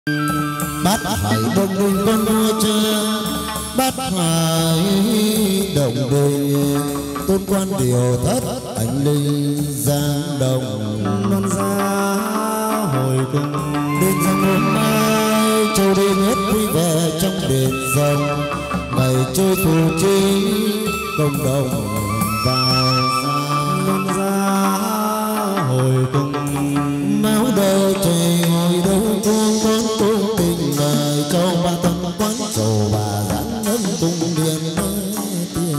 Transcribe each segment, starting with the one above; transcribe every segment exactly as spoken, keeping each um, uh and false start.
Bát hải đông đinh con đua cha, bát hải đồng đình tôn quan điều thất anh linh giang đồng non ra hồi cùng đêm giang hôm nay châu đi hết quý về trong đền rồng ngày chơi phù chi công đồng vào non ra hồi cùng máu đời trời hồi đâu thương con tôn tình ngài cho ba tâm quán sầu bà giãn ấm cung điện tiền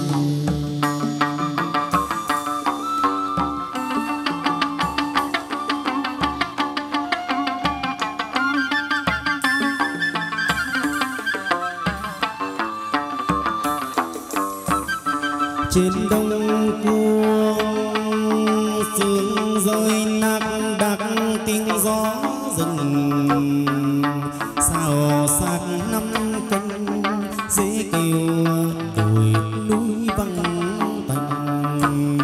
trên đông cuông sương rơi nặng đặc tiếng gió rừng sao sát năm canh dễ kêu đồi núi vắng tanh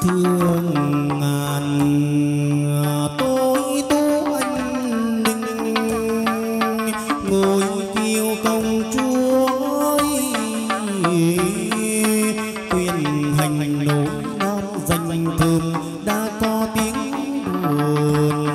thương ngàn tôi tu anh ninh ngồi kiêu công chúa quyền hành nối non danh thơm đã có tiếng buồn.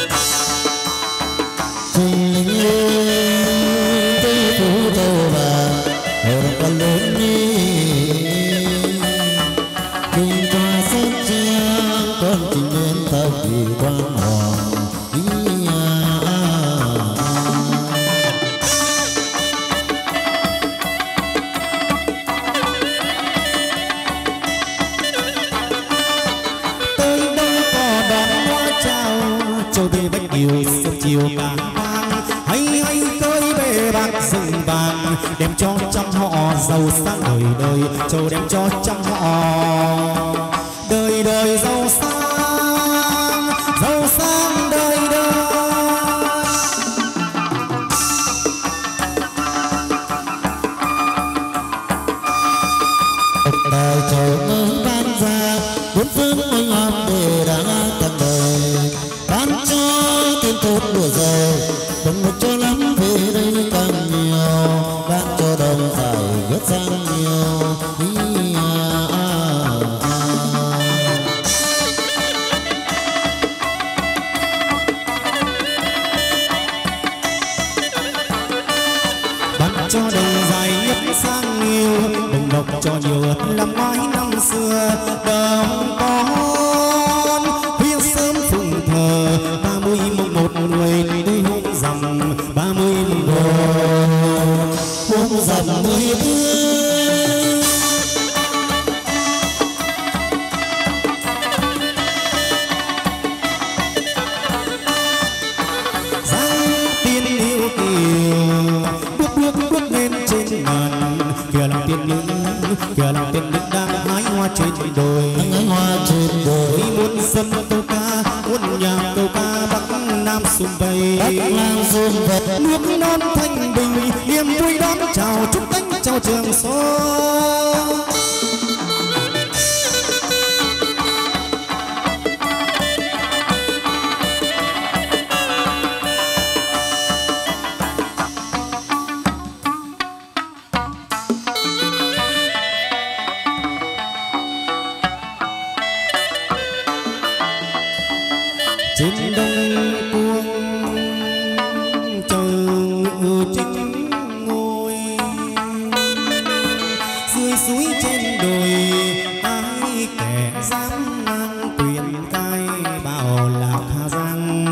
Hãy subscribe cho kênh Ghiền Mì Gõ để không bỏ lỡ ở con lớn đi kinh qua sơn trang con chỉ nên ta vì quan hoàng ý à, à, tới đâu có đón hoa chào châu về bách kiều sớm chiều cả vang hay hay cơi bề bạc rừng vàng đem cho trăm họ giàu sang đời đời châu đem cho trăm họ đời đời giàu sang giàu sang đời đời. đời trời mới ban ra bốn phương oanh ngọc để đã tặng đời ban cho tiền tốt của giờ đồng một cho lắm về đây càng nhiều ban cho đồng phải ghét sang nhiều ý à, à, à. Ban cho đồng dài nhất sang nhiều đồng độc cho nhiều làm mãi năm xưa đồng con khuya sớm phụng thờ ba mươi mùng một người đi hôm rằm ba mươi mùng một hôm rằm mười bước giang tiên yêu kiều bước bước bước lên trên ngàn kìa làm tiên nữ kìa làm tiên nữ đang hái hoa trên đồi hái hoa trên đồi muốn dân câu ca muốn nhạc câu ca bắc nam sum vầy bắc nam sum vầy nước non thanh bình niềm vui đón chào chúc tết chào trường xuân. Trên đông cuông chờ chính ngôi dưới suối trên đồi ai kẻ dám ngang quyền cai bảo lạc Hà Giang.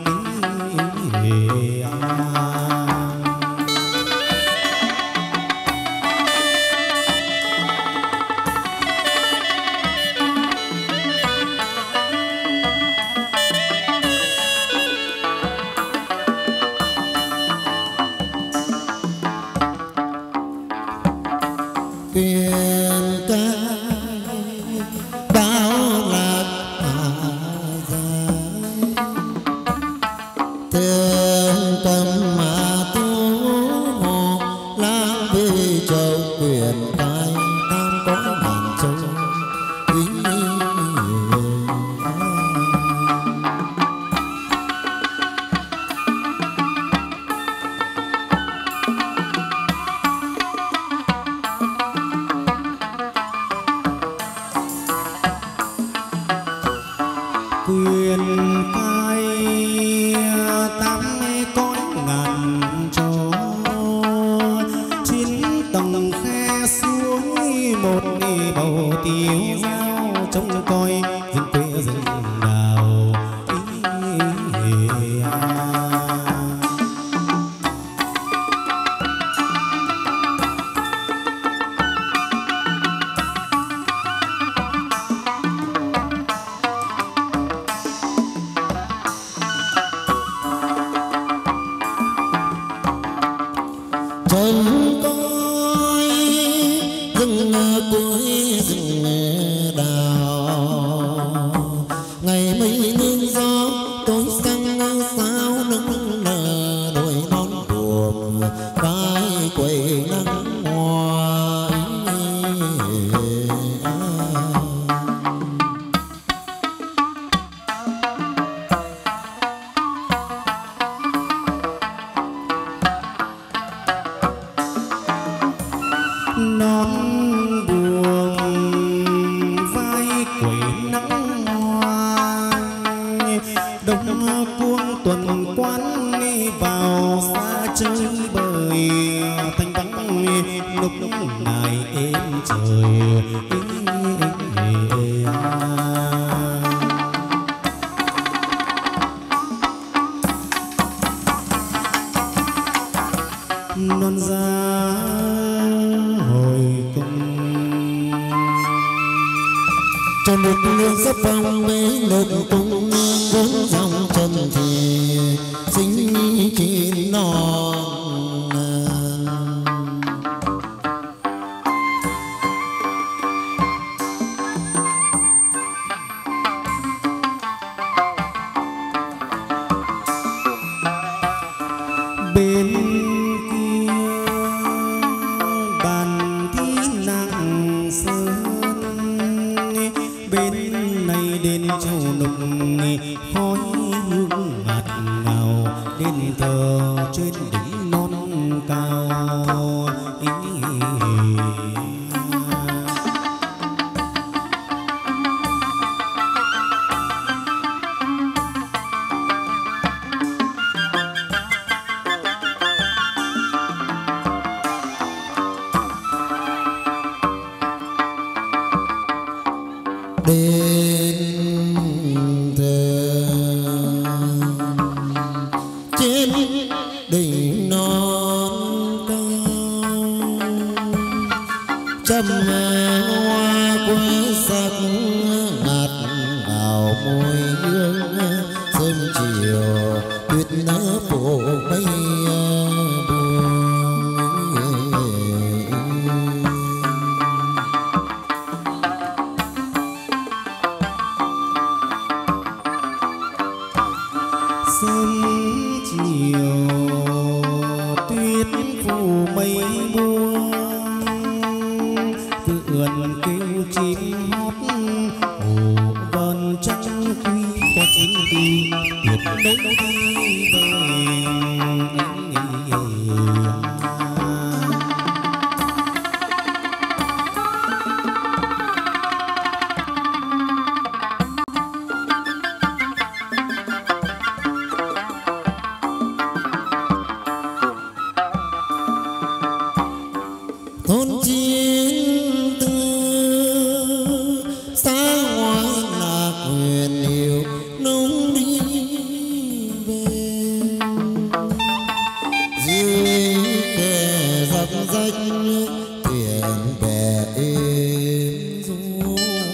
quyền ca bao lạc Hà Giang thương tâm mà tu hồ lang vi châu quyền cai tam có ngàn châu ý quyền cai tám cõi ngàn trò chín tầng khe suối một bầu tiêu dao trông coi rừng quê rừng đào ý, à. trông coi rừng cuối rừng đào ngày mấy nương gió tối sang sao nắng nở đôi non buồm vai quầy nắng ngoài non buồn vai quẩy nắng ngoài đông cuông tuần quán vào xa chơi bời thanh vắng lúc ngày êm trời. Non ra hồi cung cho nước nước sắp phong mấy nước cung vốn dòng chân thì sinh chín non. bên kia bàn thi nặng sơn, bên này đền châu nục khói hương ngạt ngào, đền thờ trên đỉnh non cao. Đền thờ trên đỉnh non cao, trăm hoa quế sắc ngạt ngào môi hương sớm chiều tuyết nở phủ mây buông. Sớm chiều tuyết phủ mây buông, vườn kêu chim hót hồ vần trăng quy có chín đi tuyệt đối đi về. Thôn chiến tư xa hoa lạc huyền yêu nông đi về, dưới khe dọc rách thuyền bè êm ru,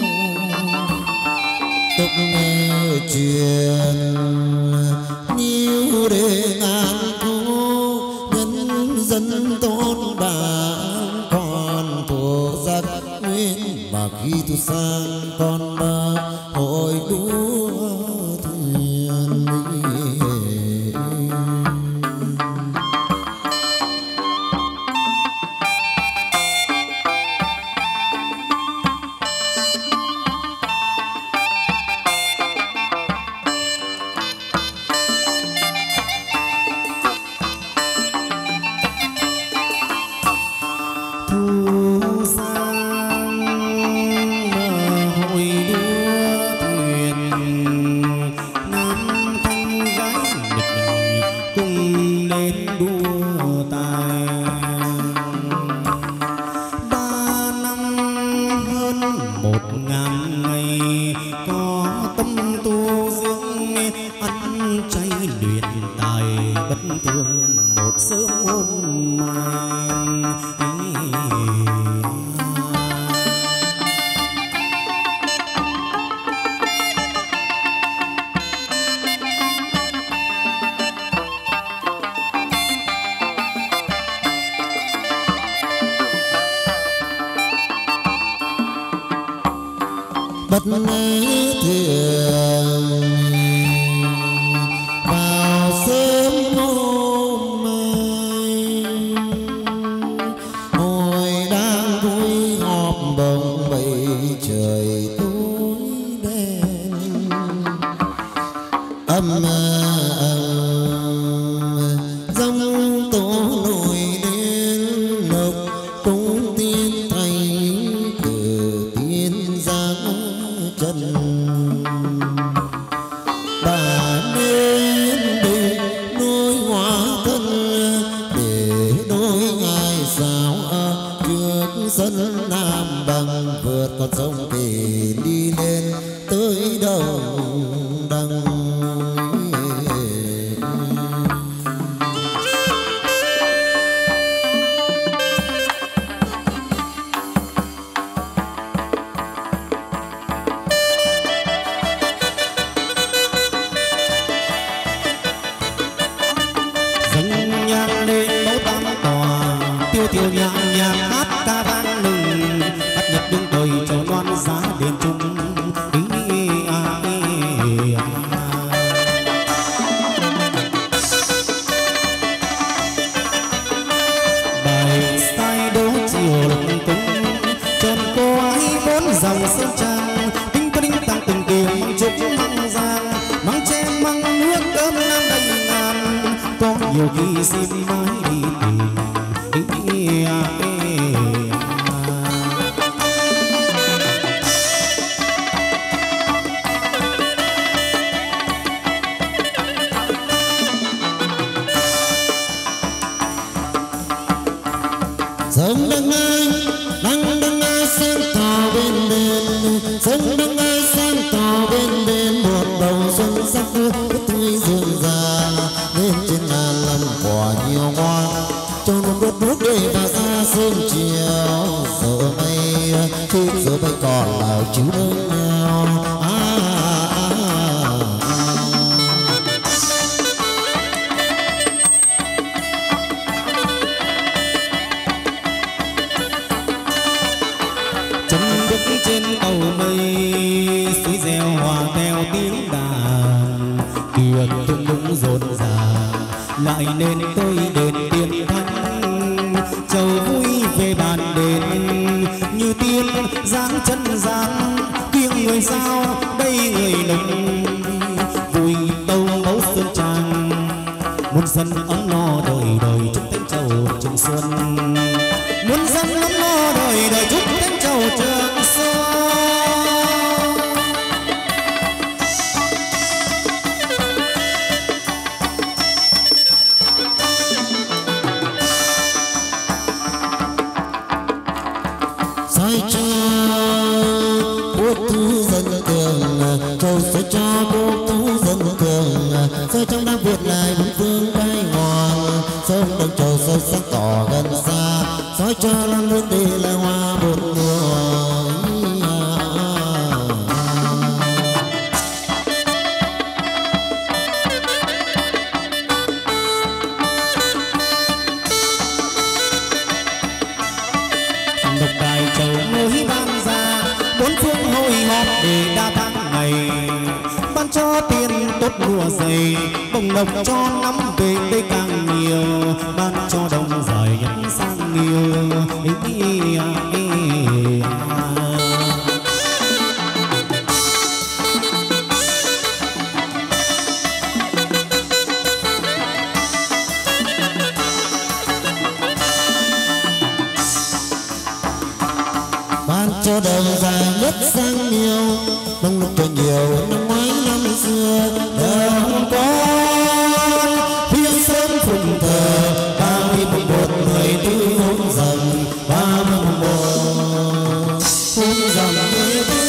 tục nghe truyền níu để ngàn thu nhân dân tôn bảng còn thổ giặc nguyên, mà khi thu sang con ba hội đua thuyền. Thu sang hội đua thuyền, nam thanh gái địch cùng đến đua tài. Ba năm hơn một ngàn ngày, có tâm tu dưỡng ăn chay luyện tài, bất thường một sớm hôm mai. bất thường vào sớm hôm mai, hồi đang vui họp bồng bầy trời tối đen âm dòng tổ nổi đến lộc cung tiên thành từ tiên giáng chân. sân Nam Bằng vượt con sông Kỳ đi lên tới đầu đằng. Tiêu tiêu nhàng nhàng hát ca vang lừng, bắt nhật đứng đời cho đoan giá đền trung. Ý à ý à. Bài sai đố chiều lục cung, trần cô ấy bốn dòng sơn trang. Tinh có đinh tăng từng tiếng mang chúc mang giang, mang che mang nước cơm nam đầy ngàn. Có nhiều khi xin mãi đi tìm. Sông Đăng Ai, Đăng Đăng Ai sen tàu bên đền, sông Đăng Ai sen tàu bên đền, một đầu xuân sắc tươi rừng già, lên trên ngàn lâm quả nhiều hoa, cho nó đốt đốt để và ra sương chiều. Giờ mây khi giờ mây còn là chứ đâu nào. À, à, à, à. Trên tàu mây suối reo hòa theo tiếng đàn, kia tung đúng rộn ràng lại nên tôi đền tiên thánh. Chầu vui về bàn đền như tiên dáng chân gian, kiêng người sao đây người nồng vui tâu mẫu sơn trang. Muôn dân ấm no đời đời chúc Tết Trầu Trường Xuân, muôn dân ấm no đời đời chúc Tết Trầu Trường Xuân. Sai cho bố tu dân thường, châu sẽ cho bố tu dân thường. Sai trong đang vượt lại bốn phương bay ngoan, sông Đông Châu soi sáng tỏ gần xa. Soi cho non nước đi là hoa bốn mùa. Độc tài chầu mới ban ra, bốn phương hội họp để đa tháng ngày. Ban cho tiền tốt mùa dày, bồng lộc cho năm về đây càng nhiều. Ban cho đồng giỏi nhất sang nhiều. Ý, à, ý, à. Ban cho đồng dài nhất sang nhiều, bông lục cho nhiều năm ngoái năm xưa. Đồng con phía sớm phụng thờ, ba mươi mùng một mười tư hôm rằm, ba mươi mùng một hôm rằm mười tư.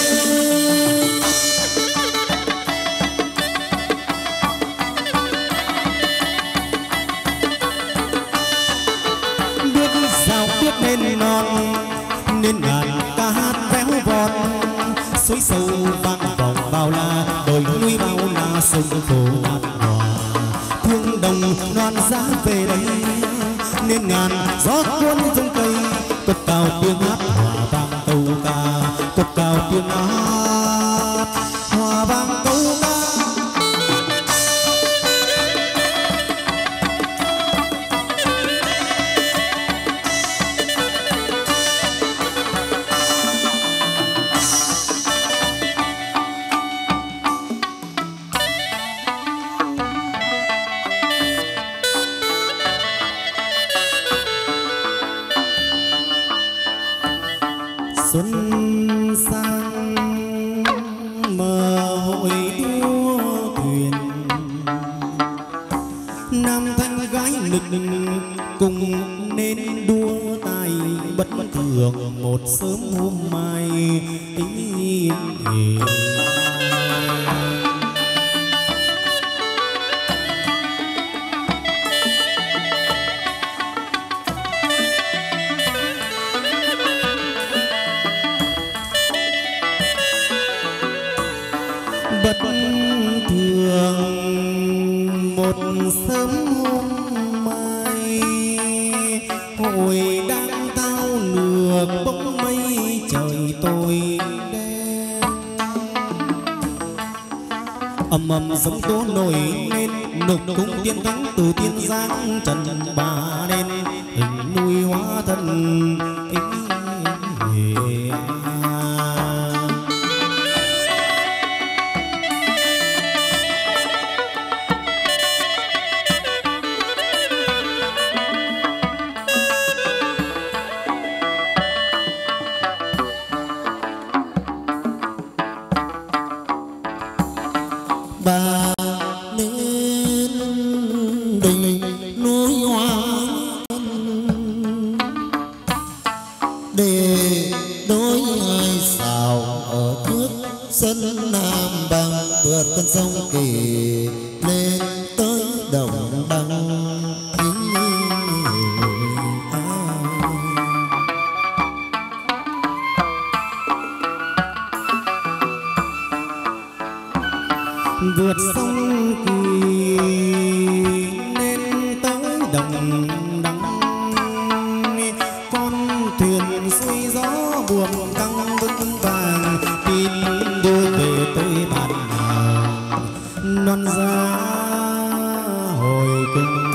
Biết sao biết nên non, nên ngàn ca hát véo von. Suối sâu vang vọng bao la, đồi núi bao la, sông phố ngát hòa. Thương đồng non giá về đây, nên ngàn gió cuốn rung cây. Cất cao tiếng hát hòa vang câu ca, cất cao tiếng hát hòa vang câu ca. Xuân sang mờ hội đua thuyền, nam thanh gái nực cùng nên đua tài. bất thường một sớm hôm mai. Ý, ý. Bất thường một sớm hôm mai, hồi đang thao lược bỗng mây trời tối đen. Ầm ầm sóng tố nổi lên, nục cung tiên thánh từ tiên giáng trần bà đen, hình nuôi hóa thân ý, ý, bà lên đỉnh núi hoa để đối hai xào ở trước sân Nam Bằng, vượt con sông Kỳ lên tới đồng đăng. vượt sông Kỳ lên tới đồng đăng, con thuyền xuôi gió buồm căng vững vàng, tin đưa về tới bản nào non ra hồi cung.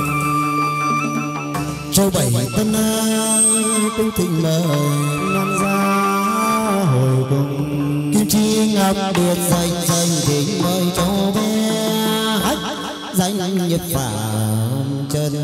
Châu bảy tân cung thịnh mời Non ra hồi cung, kim chi ngọc điệp danh danh thịnh mời châu bé hách danh nhật phạm chân.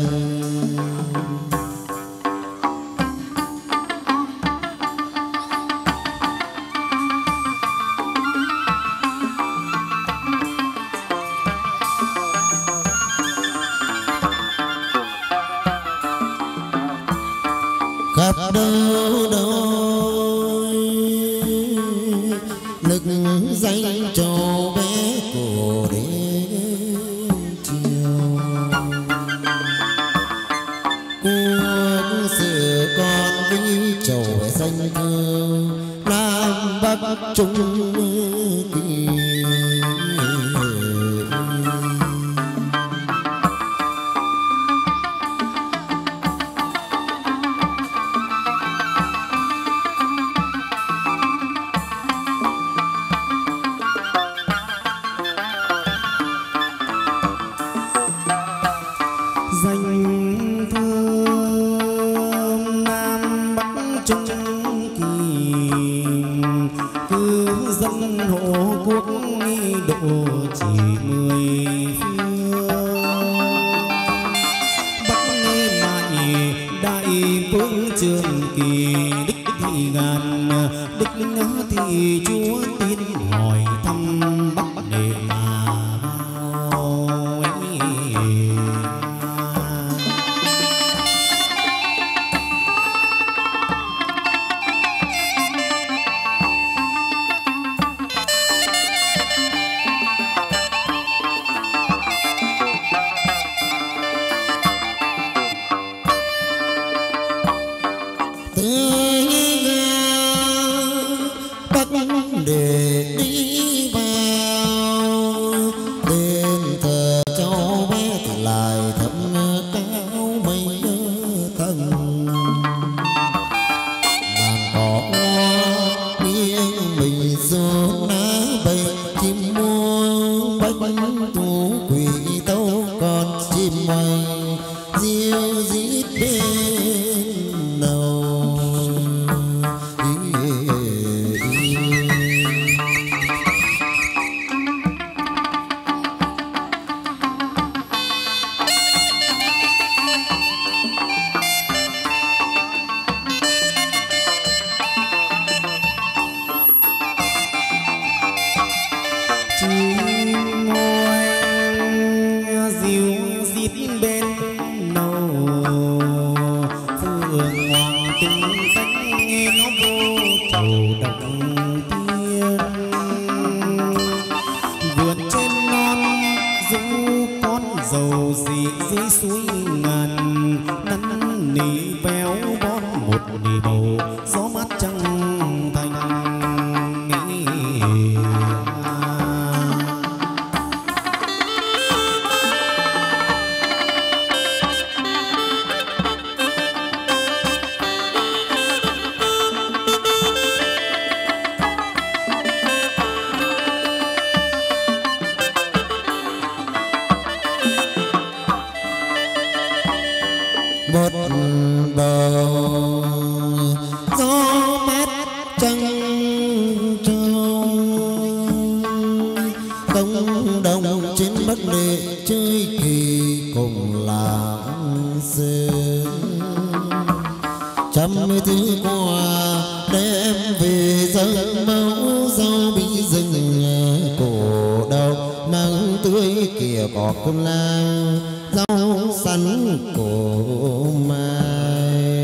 Khắp đâu đâu lực danh châu bé cổ đến chiều, cuộc sự con với châu bé xanh thương Nam Bắc Trung Kỳ. danh thơm Nam Bắc Trung Kỳ, cứ dân hộ quốc độ chỉ mười phương. Bắc mại đại vương Trường Kỳ, đích thị ngàn đích thị chúa tiên hỏi thăm Bắc để mà vào ấy. Bắc để đi vào đền thờ cháu bé thì lại thấp cao mấy tầng, màn cỏ nghiêng mình rốn ná bay chim muông bách thú quỷ tâu còn chim mây diêu dít bên đầu. Chim ngôi diêu dít bên đầu, phượng hoàng tinh tách một đầu gió mát trăng trâu công đồng trên bắc địa chơi kỳ cùng lãng sương trăm thứ qua đem về dâng máu dâu bị rừng cổ đầu nắng tươi kìa có con lang rau sắn cổ mai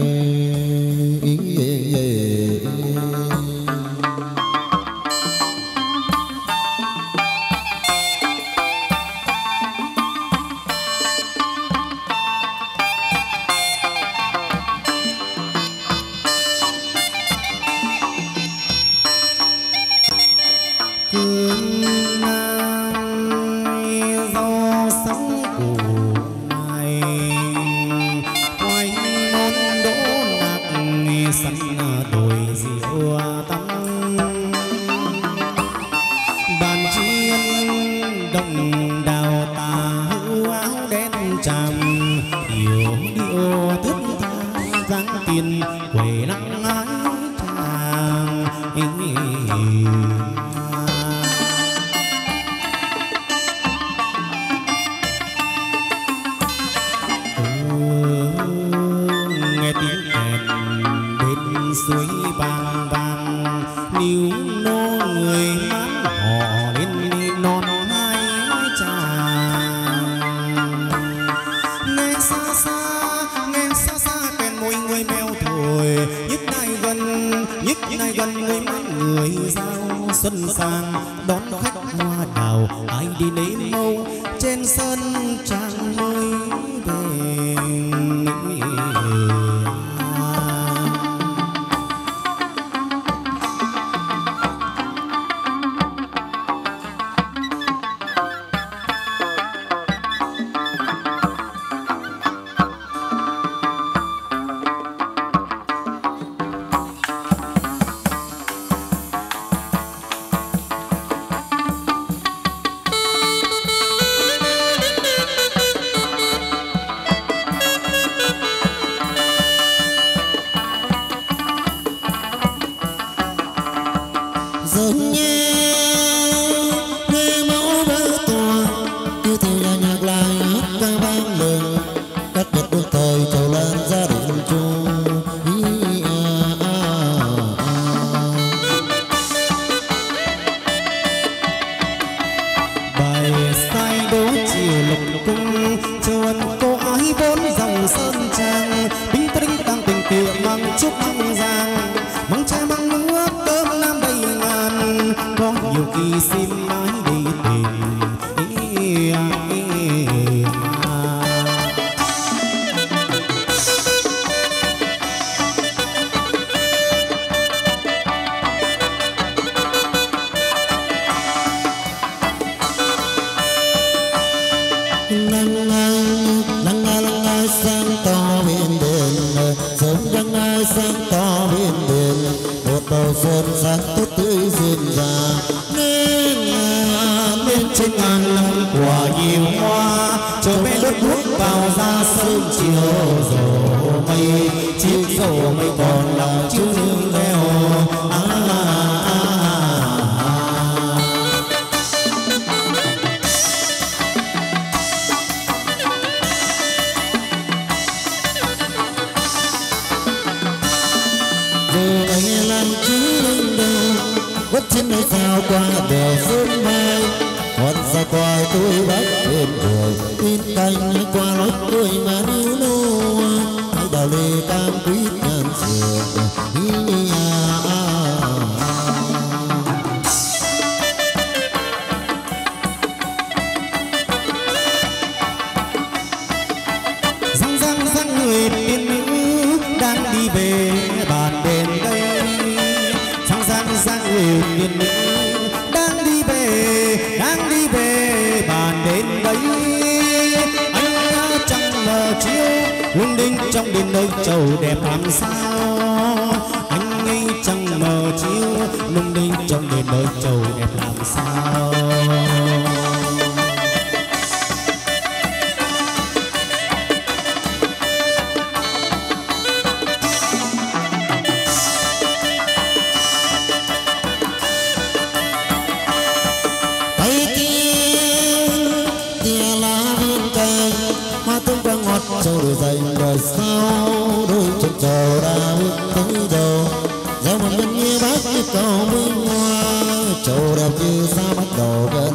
cầu minh hoa trầu đẹp như sao bắt đầu bên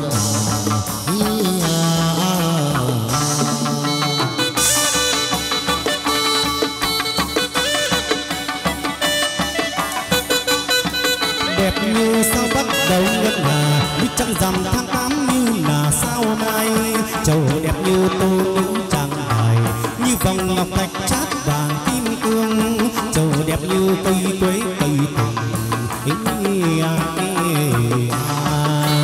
đẹp như sao bắt đầu ngân hà biết trăng rằm tháng tám như là sao mai trầu đẹp như tô nữ tràng hài như vòng ngọc thạch chát vàng kim cương trầu đẹp như cây quế cây tùng ý, à, ý, à.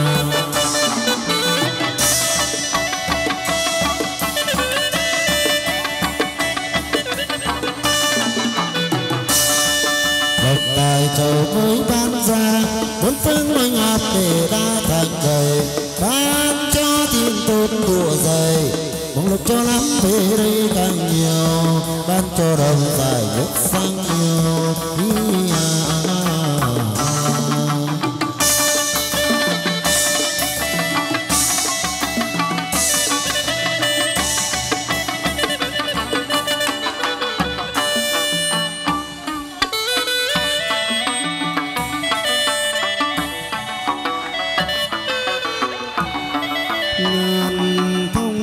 Lộc tài trầu mới bán ra bốn phương oanh ngọc để đa thành dày ban cho thiên tôn đùa dày mong lộc cho lắm về đây càng nhiều ban cho đồng dài nhất sang nhiều ý, à, à, à. ngàn thông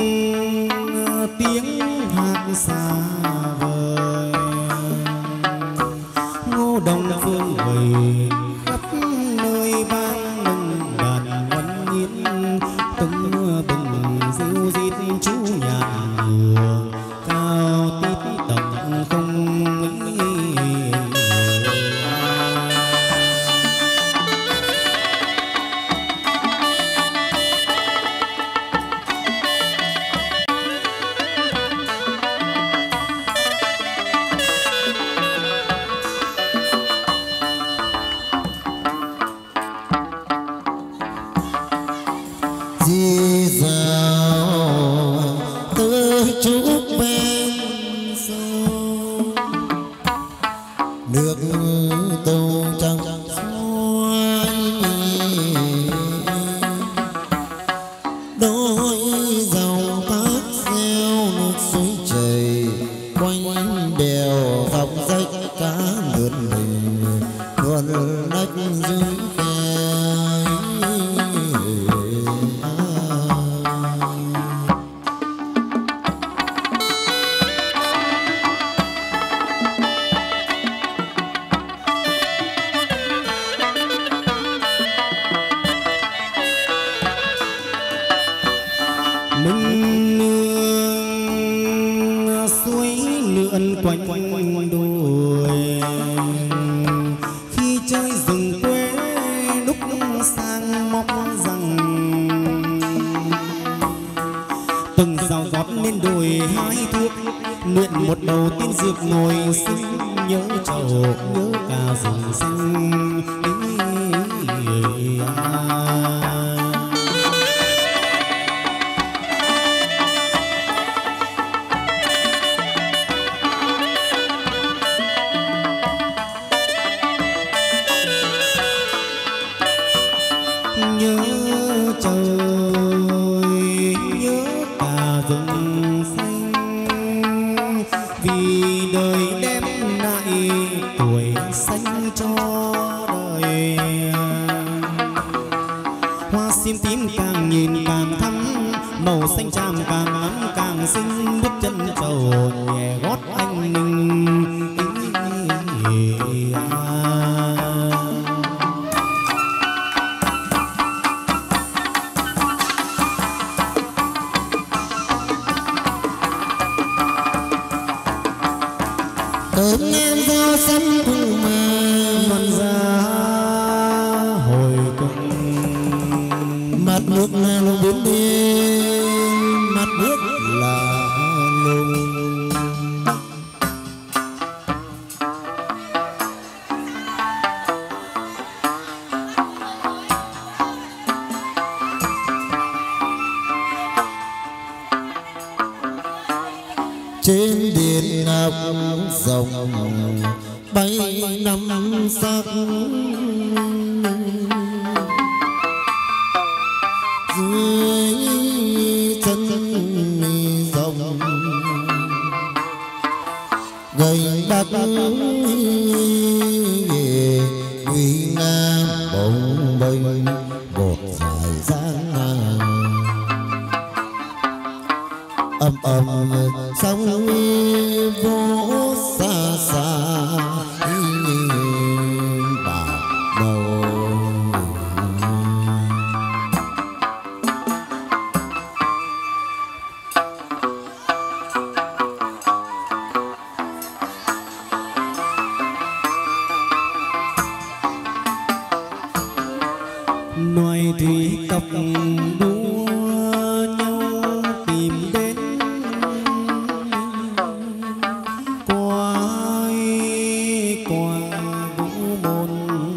tiếng hát xa vời ngô đồng phương người khắp nơi ban mừng đàn văn nghiến từng bừng diêu dít chú nhàn hương cao tít tầng không nghĩ di dào tới chúc bên sông nước tô trăng xoay đôi dòng thác reo nước suối chảy quanh đèo dọc rách cá lượn mình luôn nách dưới khe. nâng nương suối lượn quanh quanh đồi khi chơi rừng quê lúc sang móc rằng từng rào gót lên đồi hái thuốc luyện một đầu tiên dược ngồi sinh nhớ trầu nhớ cả rừng xanh ý, à. Nhớ trời nhớ cả rừng xanh vì đời đem lại tuổi xanh cho đời hoa sim tím càng nhìn càng thắm màu xanh tràm càng ngắm càng xinh bước chân trầu nhẹ gót anh ninh ý, à. Cơn em giao sắm cùng mà Mặn ra hồi cùng mặt nước là lùng biến đi mặt nước là lùng trên điện ngọc rồng bay năm sắc dưới chân rồng gầy đắt uy bồng bềnh một dài giang âm âm sóng vỗ xa xa bạc đầu loài thủy tộc đua nhau tìm đến quái quang vũ môn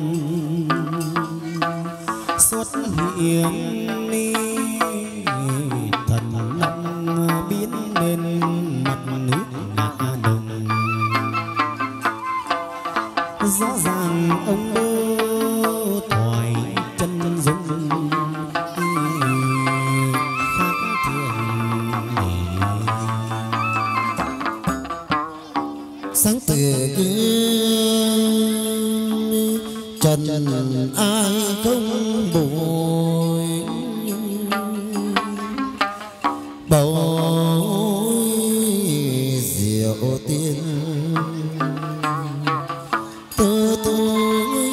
xuất hiện ni thần long biến lên mặt nước ngã đồng rõ ràng ông bơ thoại chân dung khác thường sáng từ trần ai không bụi bầu diệu tiên tơ tôi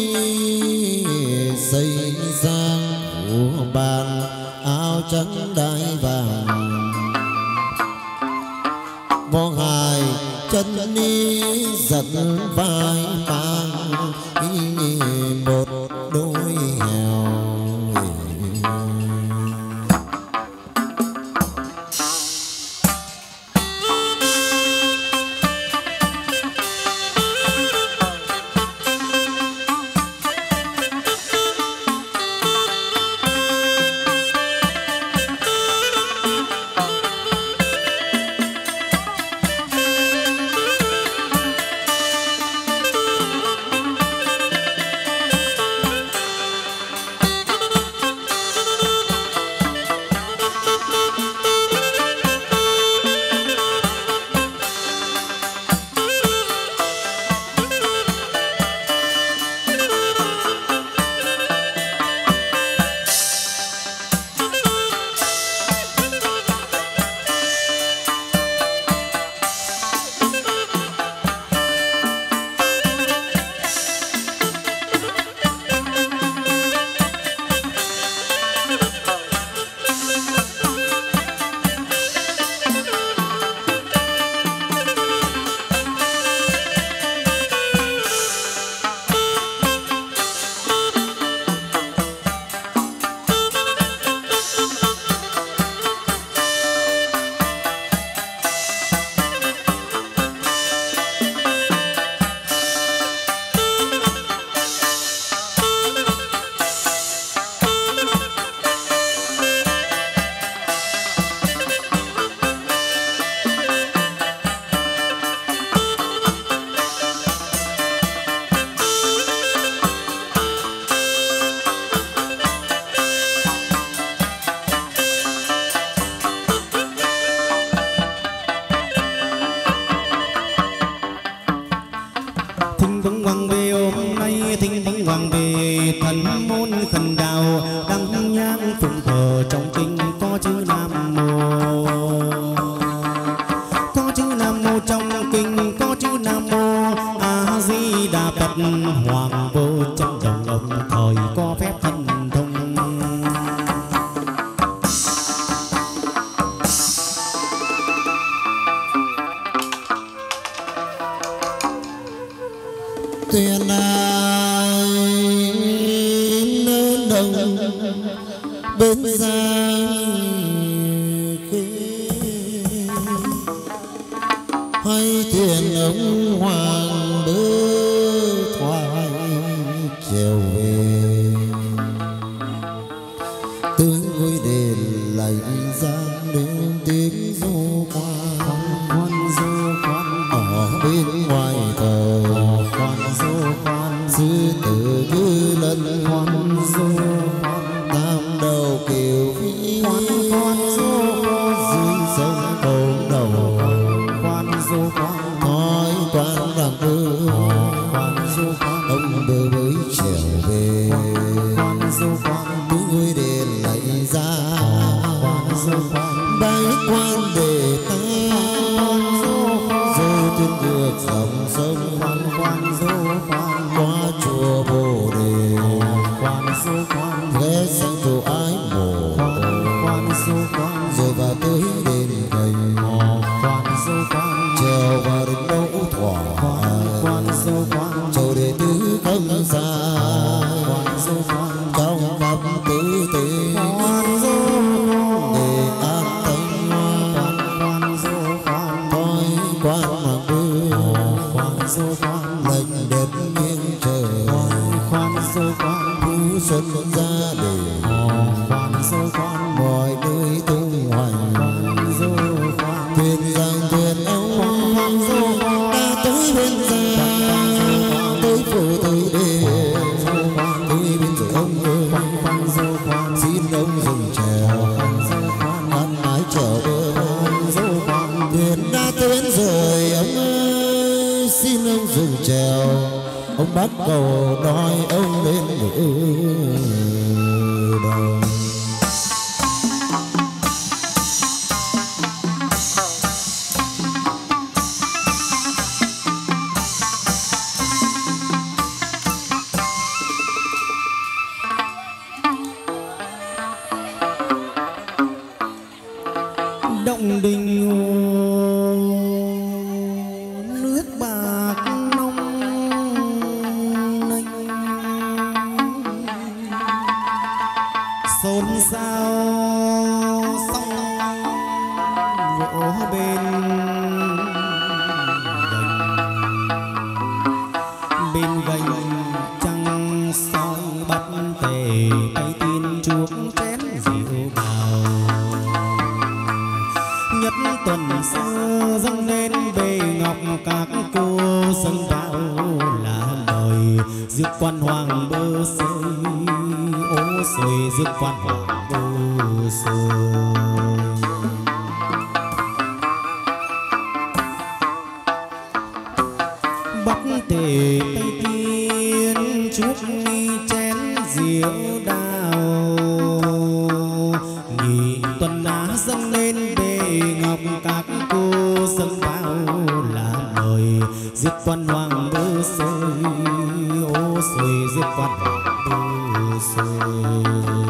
xây sang của bàn áo trắng đai vàng võ hài chân đi giận vai mang một đôi hèo tuyên ai nơi đồng bên giang khê hay thuyền ông hoàng bơ thoại chiều về tướng vui đền lạy giang đến tiếng du quan quan du quan ở bên ngoài thờ quan du quan sư tử cứ lân quan du quan tam đầu kiều vĩ quan quan du dưới sông cầu đầu quan du quan nói quan rằng bơ ông bơ mới trở về cứ ngôi đền lại ra bái quan để ta dô trên ngược dòng sông qua chùa Bồ Đề ghé sang chùa Ái Mộ rồi vào tới đền Gầy trèo vào đến Mẫu Thỏa châu đệ tứ không dài trong khắp tứ tế để an thanh thói quan hoàng bư lệnh đẹp nghiêng trời phú xuân ra để mọi nơi tung hoành thuyền giang thuyền âu đã tới bên giang tới phủ tới đê tới bên rồi ông ơi xin ông dừng chèo ăn mái chèo bơ thuyền đã tới bên rồi ông ơi xin ông dừng chèo ông bắt cầu nói ông lên ngựa đầu. Động đình nước bạc nông nênh xôn xao sóng vỗ bên gành bên gành trăng soi bắt tề tay tin chuốc chén rượu bào nhất tuần xưa dâng lên bề ngọc các cô dâng vào là mời rước quan hoàng bơ xôi ô xôi rước quan hoàng bơ xôi bắt tề tay tiên chuốc chén rượu đào nhị tuần á dâng lên bề ngọc các cô dâng vào là mời giết quan hoàng bơ xôi ô xôi giết quan hoàng bơ xôi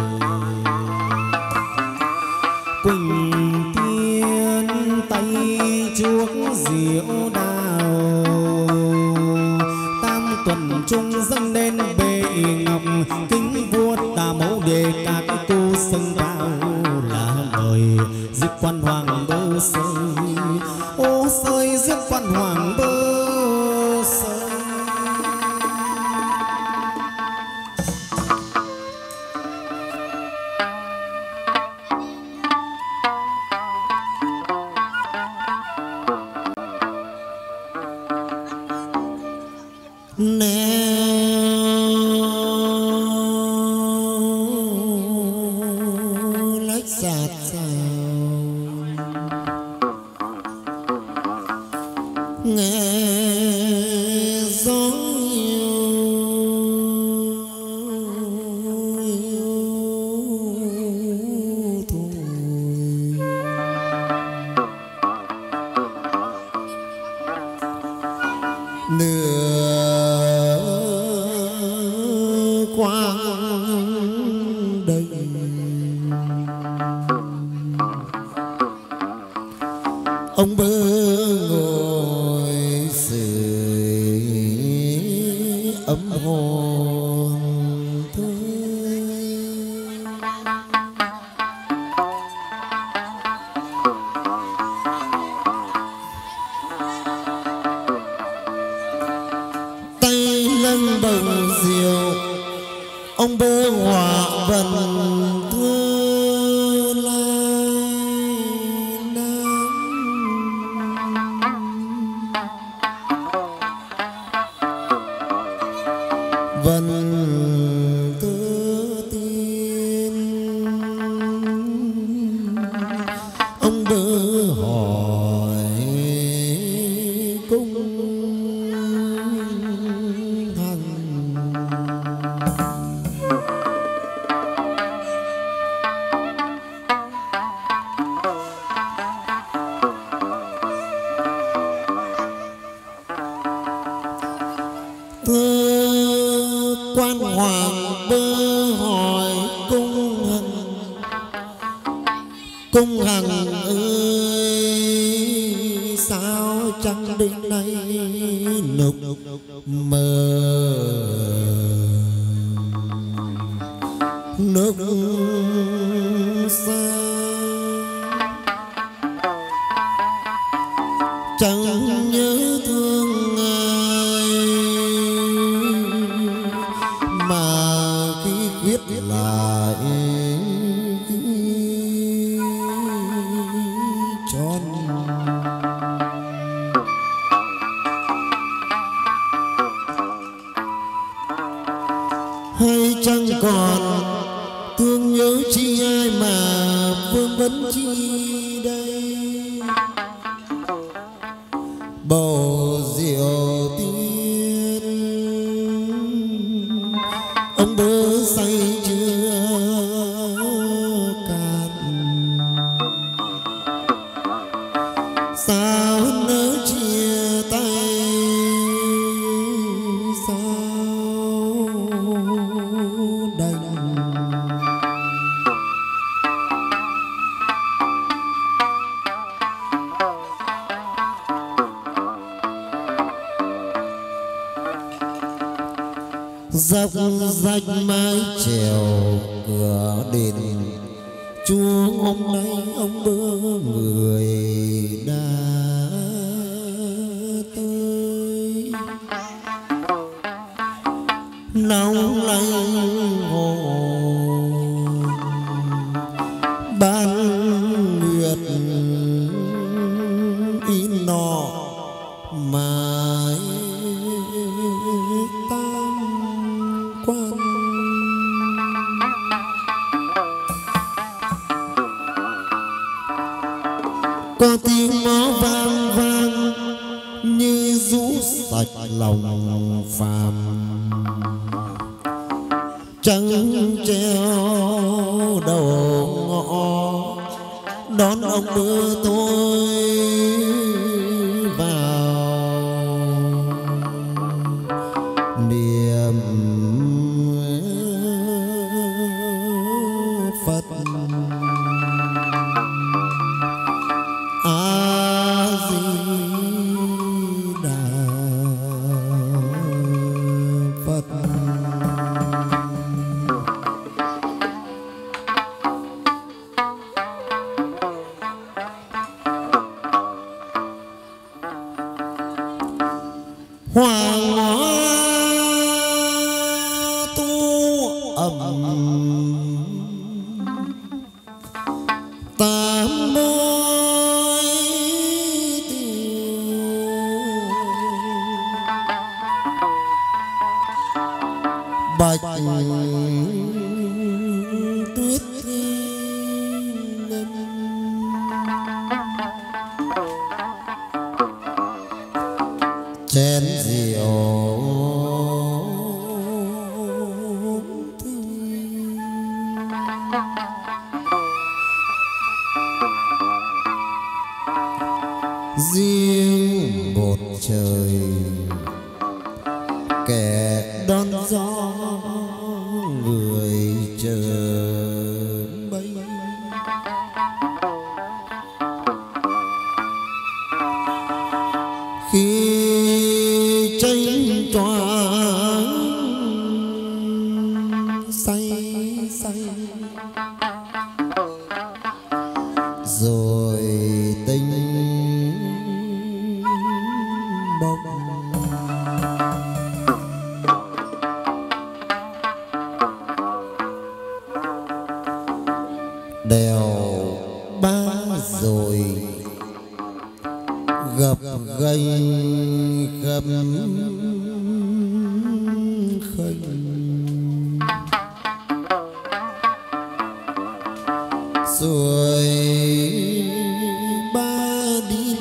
quỳnh tiên tay chuốc rượu đào tam tuần trung dâng lên bề ngọc kính vua tà mẫu đề các cô dâng vào là mời giết quan hoàng bơ xôi ô xôi giết quan hoàng bơ xôi. lách sạt sào nghe gió nửa quang đầy ông bơ ngồi sưởi ấm hồn tay lưng bồng diều ông bơ hòa vần thơ lai nam vần thơ tiên ông bơ hỏi cung thưa quan hoàng bơ hỏi cung hằng, cung hằng ơi sao chẳng đến nay nục mơ nước xa, chẳng nhớ thương ai mà khi viết lại tròn. Hay chẳng còn thương nhớ chi ai mà vương vấn chi đây, bầu rượu tiên ông bơ say chưa cạn, sao nỡ chia tay sao đành. Dọc rách mái chèo cửa đền chúa hôm nay ông bơ người đã tới, nóng lạnh hồn ban nguyệt in nọ mãi quan. Có tiếng mõ vang vang như rũ sạch lòng phàm, trắng treo đầu ngõ đón ông bơ tôi vào niềm Phật. A Di Đà Phật. Hoàng hóa tu ẩm tám mối tiêu, bạch tuyết ngân chén rượu riêng một trời kẻ đón gió người chờ bay. Khi tranh choáng say say rồi tình bông, đèo ba rồi gập ghềnh gầm khênh, rồi ba đi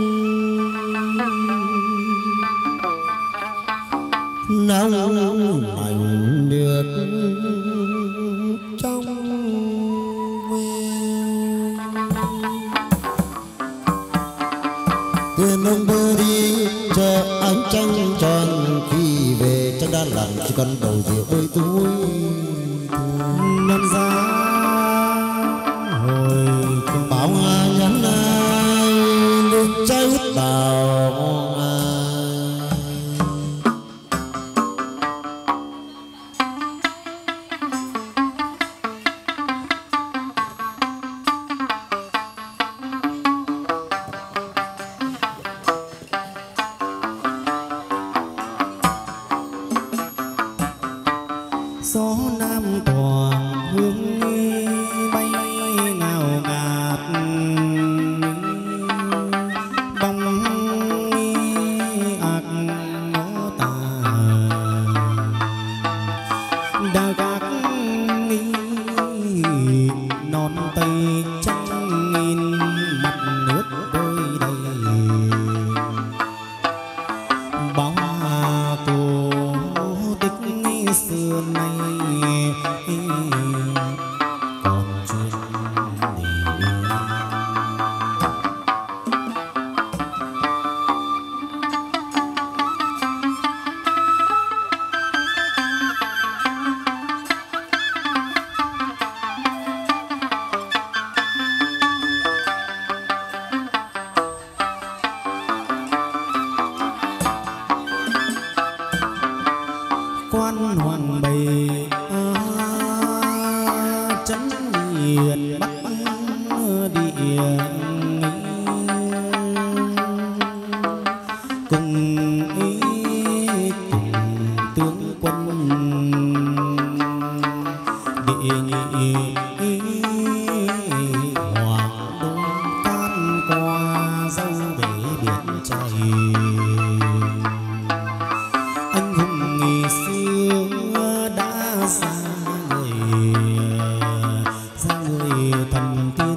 nóng lạnh được trong veo. Thuyền ông bơ đi chờ ánh trăng tròn khi về, chắc đã lặng chỉ cần đầu rượu bơi túi nhân ra hồi bảo nhắn ai lên trái hút bảo gió nam thoảng hương bay ngào ngạt bóng ạc ngó tà đà gác non tây trắng nghìn mặt nước bơi đầy bóng cổ tích xưa nay còn chuyện để quan hoàng bày chấn hiền bắc địa cùng ý cùng tướng quân địa nhị hoàng đông can qua dâu bể biển chảy anh hùng ngày xưa đã ra người ra người thần tiên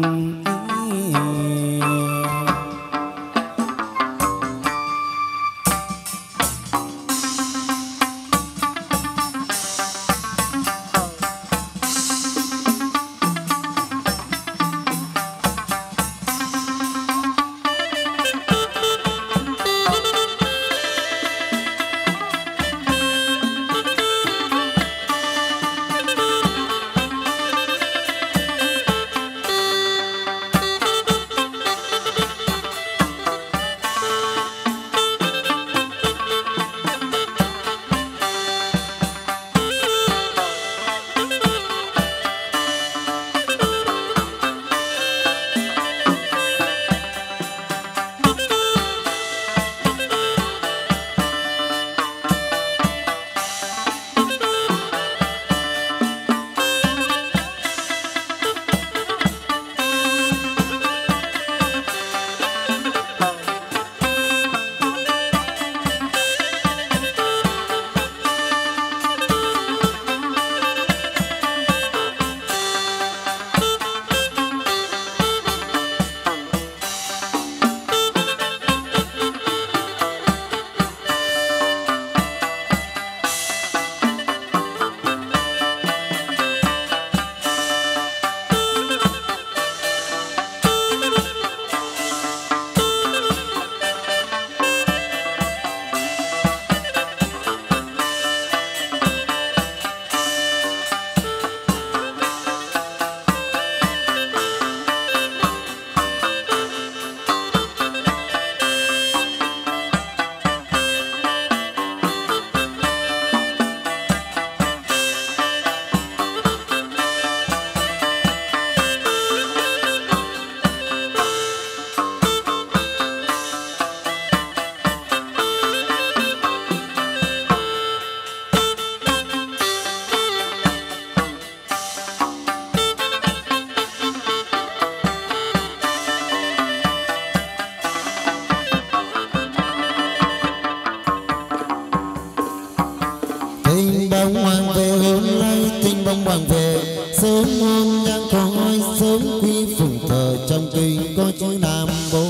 bông hoàng về sớm hôn đang khói sớm quy phụng thờ trong kinh có chữ Nam Mô.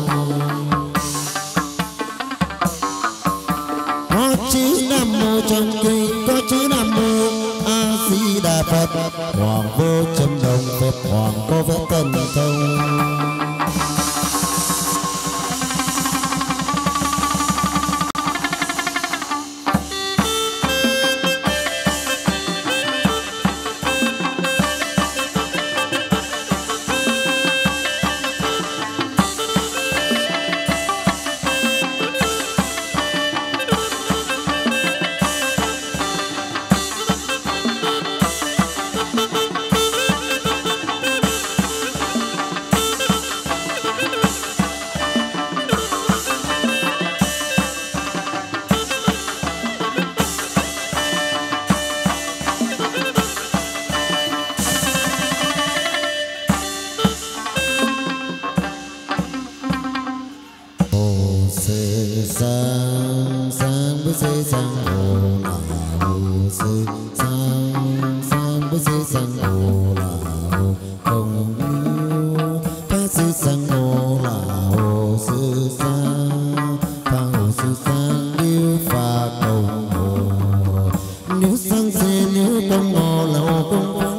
Có chữ Nam Mô trong kinh có chữ Nam Mô A Di Đà Phật. Hoàng vô trầm đồng phép hoàng có phép tần thông. sang sang với xê sang hồ là hồ sư sang sang với xê sang hồ là hồ không phá sư sang hồ là hồ sư sang phá hồ sư sang điêu phá công hồ nếu sang xê nếu công hồ là hồ công phá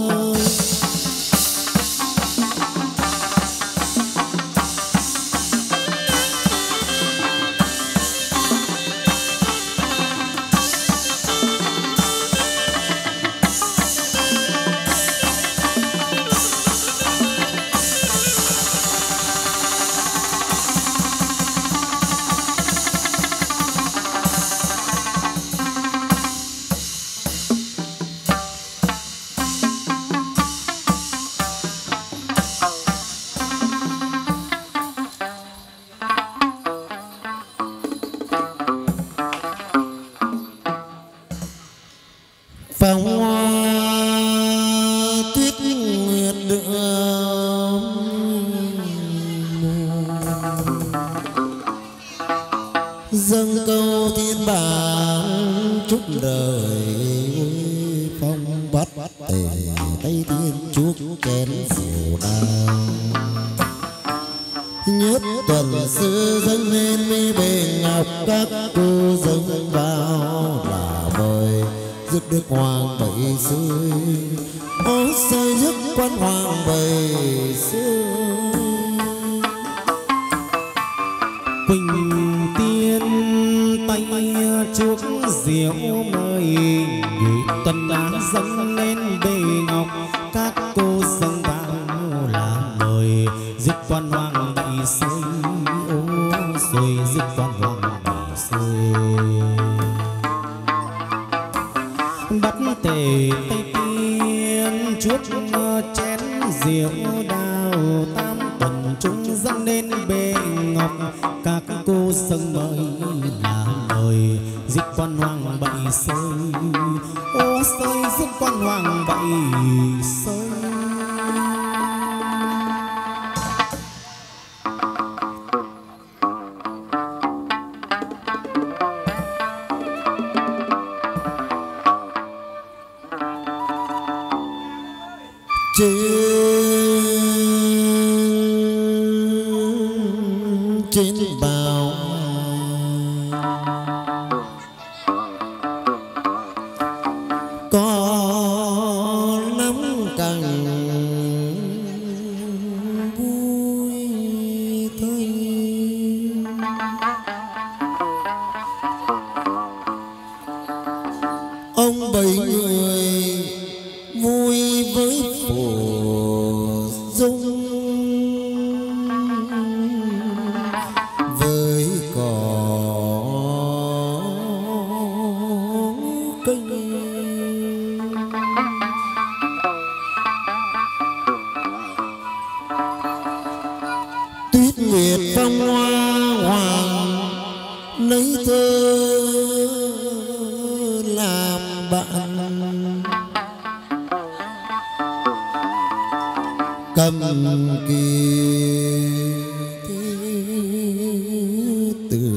phong hoa tuyết nguyệt đượm dâng câu thiên bản chúc đời phong bắt tề tay tiên chuốc chén rượu đào nhất tuần sư dâng lên mi bề ngọc các cô dâng vào là mời rước đức hoàng bảy xưa ô xây rước quan hoàng bảy xưa quỳnh tiên tay chuốc rượu mời gửi tuần đã dâng lên bề ngọc các cô dâng vào là mời rước quan hoàng bảy xưa ô rồi rước quan hoàng bảy xưa bắt tề tay tiên chuốc chén rượu đào tam tuần chúng dâng lên bề ngọc các cô dâng mời là mời rước quan hoàng bảy sơi ô sơi rước quan hoàng bảy sơi trên trên bào có nắm cành vui thôi ông bảy người vui với phù dung với cỏ cây tuyết nguyệt phong hoa hoàng lấy thơ làm bạn cầm kia từ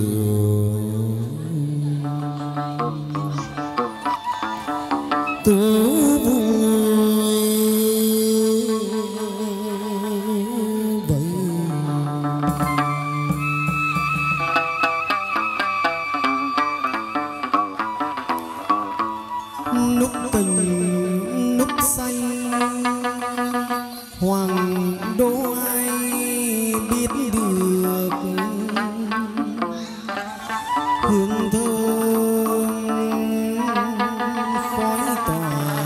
tú vui vậy núp tình núp say hoàng đô ai biết được hương thơm khói tỏa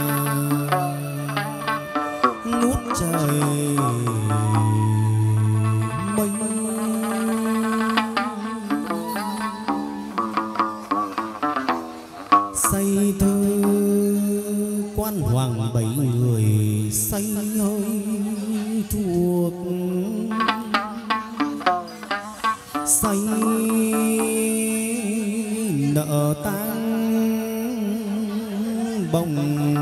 ngút trời mây say thơ quan hoàng bảy người say hơi thuộc say nợ tang bồng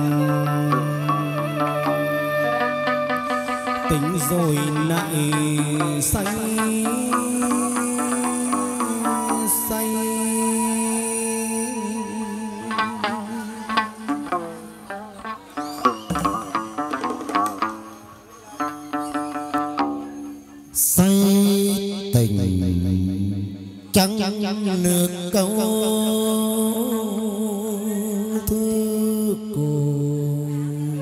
tính rồi lại say say chẳng nước câu thứ cùng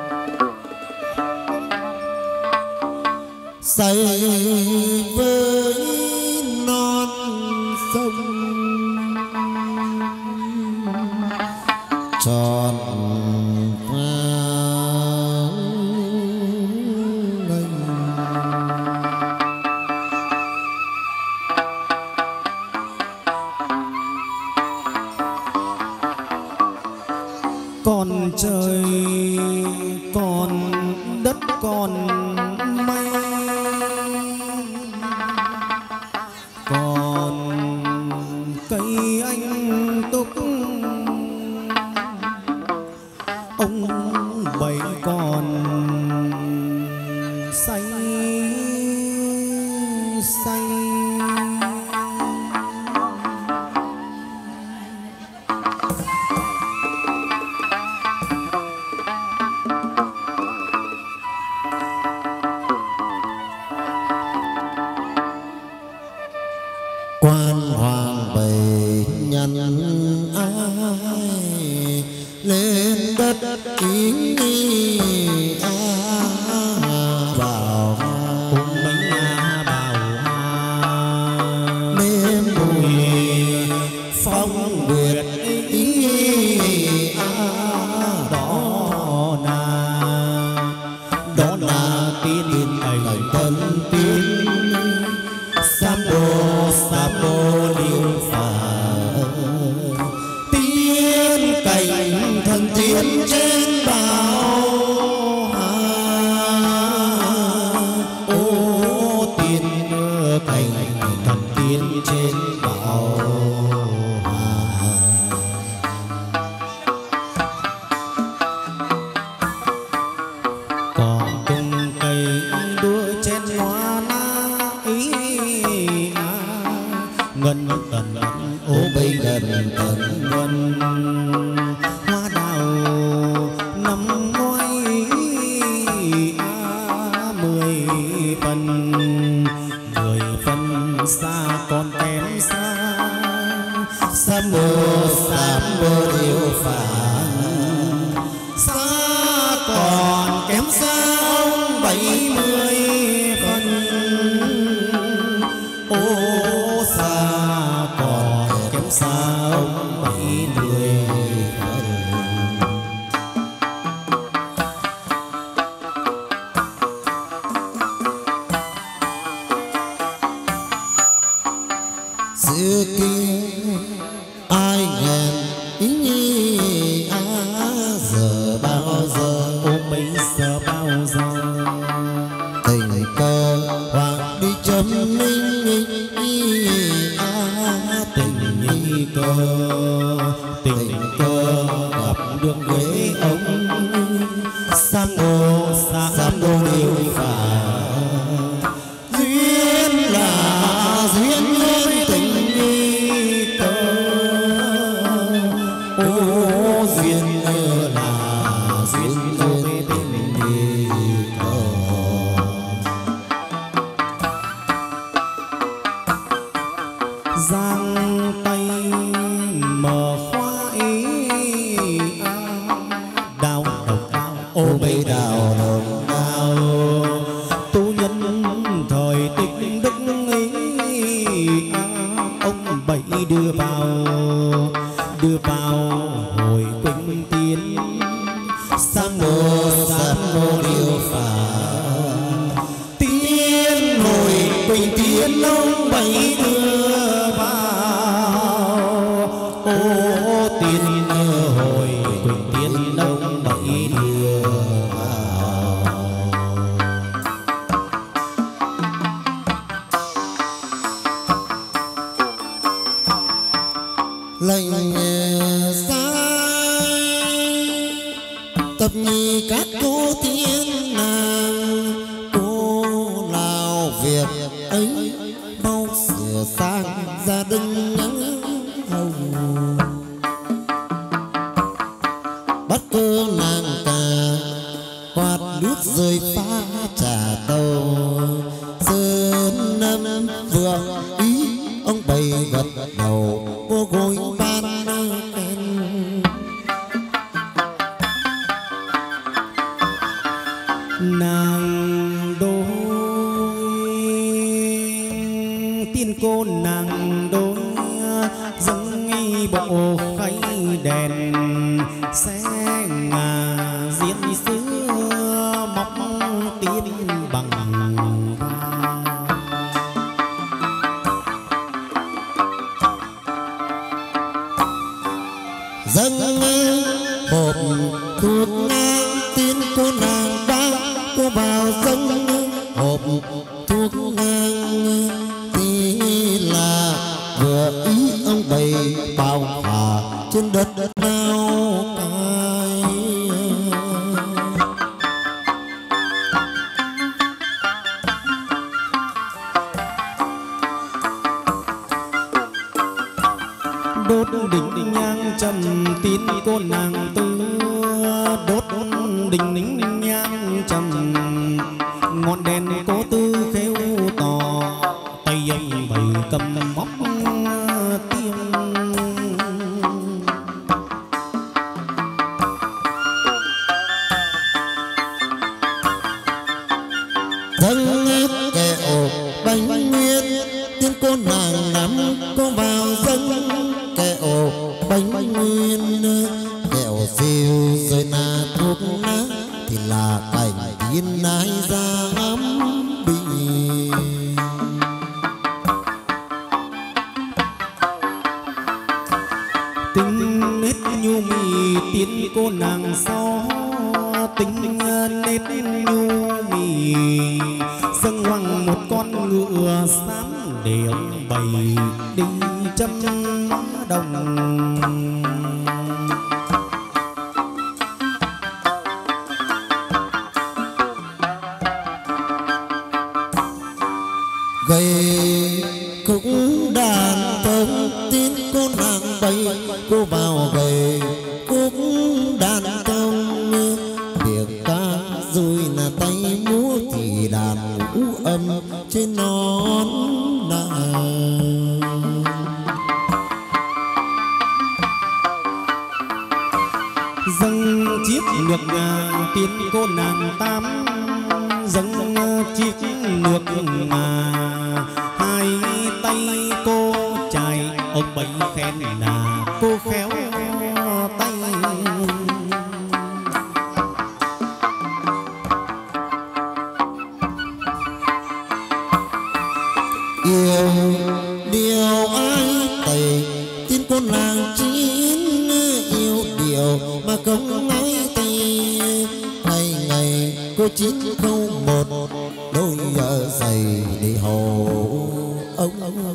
say với non sông tròn còn trời còn đất còn mây còn cây anh túc ông bảy còn xanh xanh quan hoàng bày nhân ai lên đất ý bảo bánh bảo đêm mùi phong nguyệt ý đó là đó là tiên ảnh tân tiên sam đô sam đô liêu phà tiên cảnh thần tiên trên bảo ô tiên cảnh thần tiên trên bảo còn cùng cây đua trên hoa na ý ngân tần ô bây gần tần ngân hoa đào năm ngoái à, mười phần mười phần xa còn kém xa sam mô sam mô liêu phà xa còn kém xa ông bảy mươi phần ô xa còn kém xa ông bảy mươi phần xưa kia ai hẹn ý nhi à giờ bao giờ ô mấy giờ bao giờ tình cờ hoặc đi chấm minh à tình như cơ tình cơ gặp được với ông sam đô sam đô liêu phà duyên là duyên với tình nghi cơ ô duyên là duyên với tình nghi cơ giang tay mở khoa ý đào độc đào ô bây đào đồng đào tu nhân thời tích đức ấy ông bảy đưa vào đưa vào hồi quỳnh tiến sam mô sam mô liêu phà tiên hồi quỳnh tiến ông bảy đưa vào ô tiên hồi quỳnh tiến ông bảy đưa vào lệnh sai tập nhì các cô tiên nàng cô nào việc ấy mau sửa sang gia đình nhắn hồng bắt cơ nàng cà quạt nước rơi pha trà tàu sơn năm vừa ý ông bày đầu cô gối ban khen. Nàng đôi tiên cô nàng đôi dâng bộ khay đèn xe ngà diễn xưa móc tiên bằng dâng hộp thuốc ngang tiên cô nàng đã cô vào dâng hộp thuốc ngang thì là vừa ý ông bày bao hà trên đất nào cai. đốt đỉnh nhang trầm tín cô nàng tư đốt đỉnh nhang trầm ngọn đèn cố tư khêu tỏ tay ông bày cầm móc tiếng dâng kẹo bánh nguyên tiên cô nàng nắm cô vào dâng kẹo bánh nguyên kẹo siêu rồi là thuốc lá thì là cảnh tiên nái ra ngắm bị tính nết nhu mì tiên cô nàng so tính nết nhu mì dâng hoàng một con ngựa xám để ông bày đi châm đồng. gầy cũng đàn tông tin cô nàng bày cô vào gầy cũng đàn tông việc ca rồi là tay múa thì đàn ngũ âm trên nón nàng. Dâng chiếc ngược ngà tiên cô nàng tám dâng chiếc ngược ngà hai tay cô chài ông bấy khen là cô khéo tay. Yêu điều ai tẩy tin cô nàng chín yêu điều mà không ai tây ngày ngày cô chín không một đôi vợ giày để hầu ông.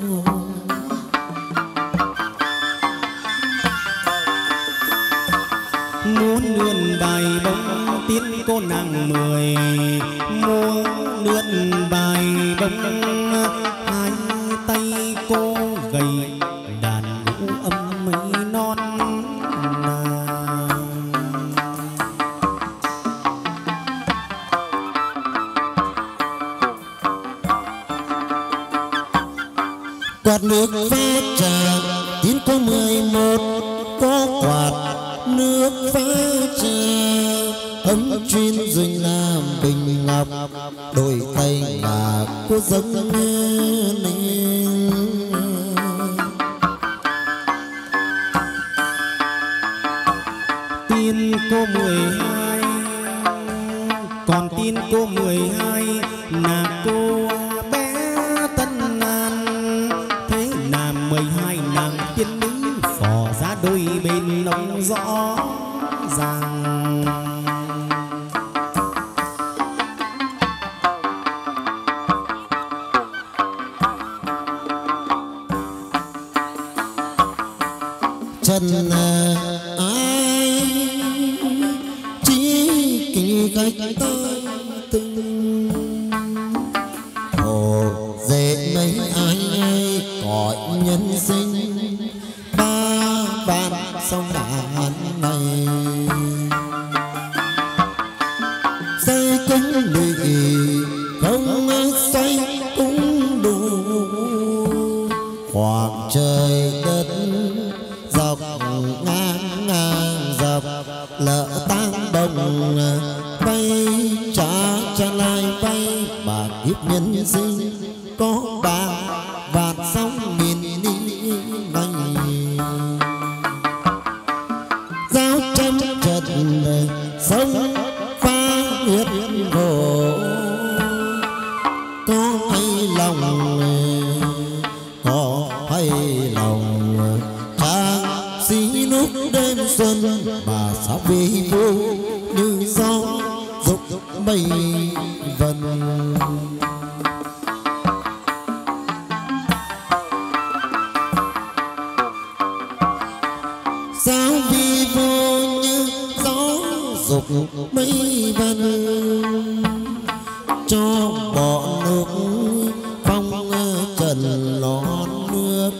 Muốn lượn bài bông tiên cô nàng mười muốn lượn bài bông hai tay cô gầy đàn ngũ âm mấy non quạt nước pha trà tín có mười một có quạt nước pha trà ấm chuyên duyên làm bình ngọc đôi tay là cô dâng lên. tiên cô mười hai còn tiên cô mười hai là cô bé Tân An thế là mười hai nàng tiên nữ phò ra đôi bên lông rõ ràng. Trần ai chỉ kỳ khách tới từng hồ dễ mấy ai ai cõi nhân sinh ba vạn sông đàn này xây cúng lụy không xoay cũng đủ khoảng trời lỡ tang đồng bay trả trả lại bay bà kiếp nhân sinh có ba vạt sóng nghìn đi này giao trăm trận sông pha huyết khổ có hay lòng có hay lòng trang sĩ lúc đêm xuân bà sao vì vô như gió dục mây vần sao vì vô như gió dục mây vần cho bỏ nước phong trần lon nước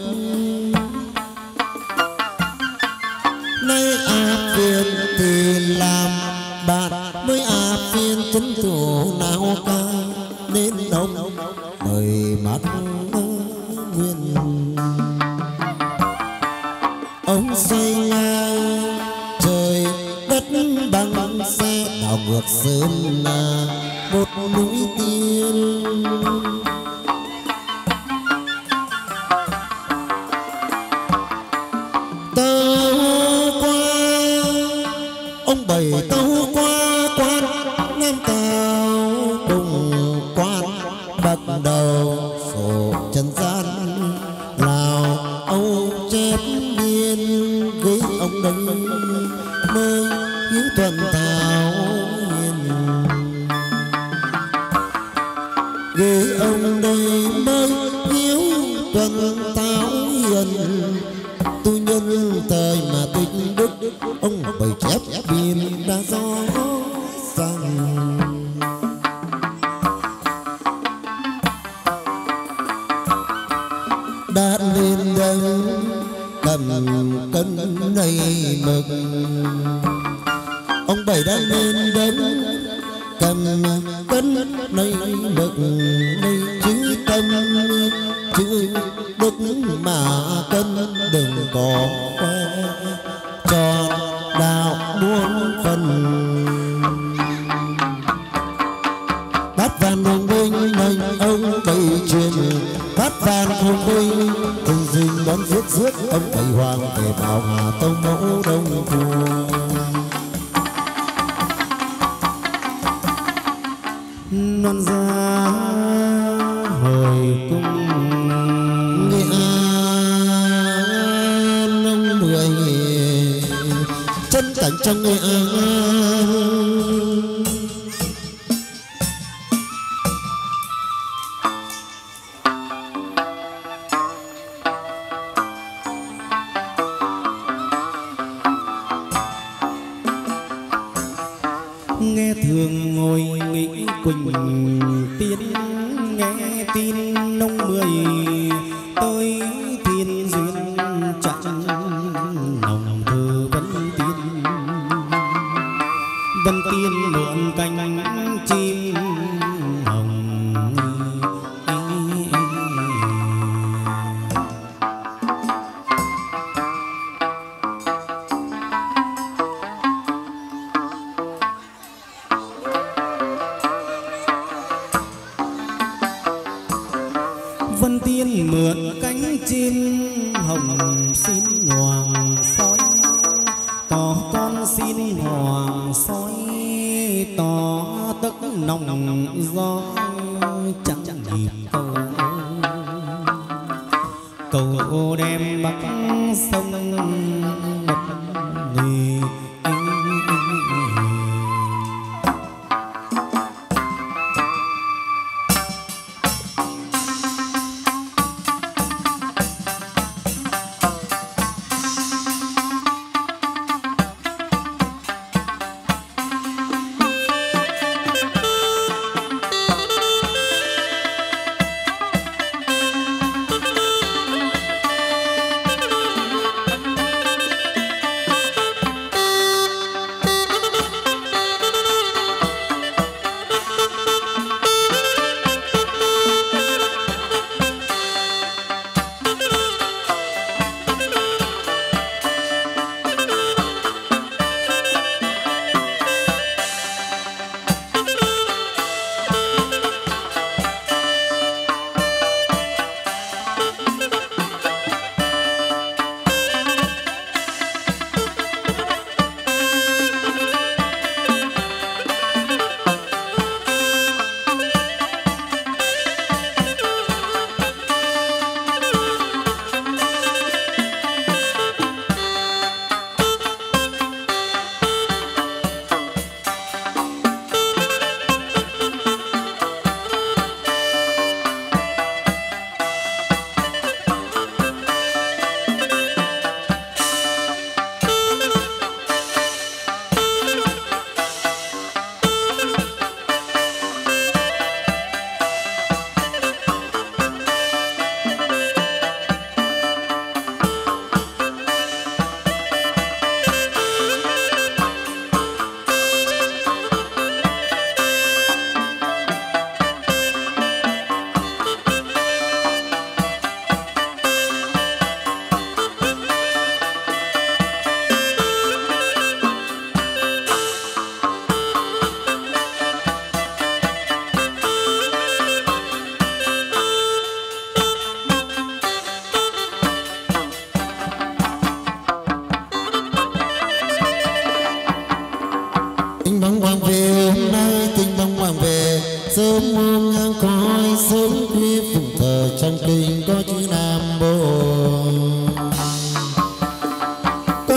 nay a phiền thì làm bạn với a phiền chân thủ nào ca nên đông mời mắt nguyên ông xoay ngang trời đất bằng xe đảo ngược sơn là một núi tiên tàu qua ông bảy tàu qua quan nam tàu cùng quan bắt đầu sổ trần gian lào âu chép biên với ông đây mới hiếu thuận thảo hiền ghế ông đây mới hiếu thuận thảo hiền tu nhân thời mà tích đức ông bảy chép biên đã rõ ràng đã lên đây cầm cân này mực ông bảy đã lên đến cầm cân này mực này chữ tâm chữ đức mà cân đừng có que tròn đạo muôn phần bát vàng hùng binh mình ông bảy truyền bát vàng hùng binh từng dình đón giết giết ông bảy hoàng về bảo hà tông mẫu đông phù non ra hồi cung nghệ an ông mười chân cảnh trong nghệ an nghe thường ngồi nghĩ quỳnh tiên nghe tin nông mười tới thiên duyên chẳng lòng thơ vẫn tiên vẫn tiên mượn cánh chim hồng vân tiên mượn cánh chim hồng xin hoàng sói tỏ con xin hoàng sói tỏ tức nồng gió chẳng nhịp cầu cầu đem bắc sông bật nghề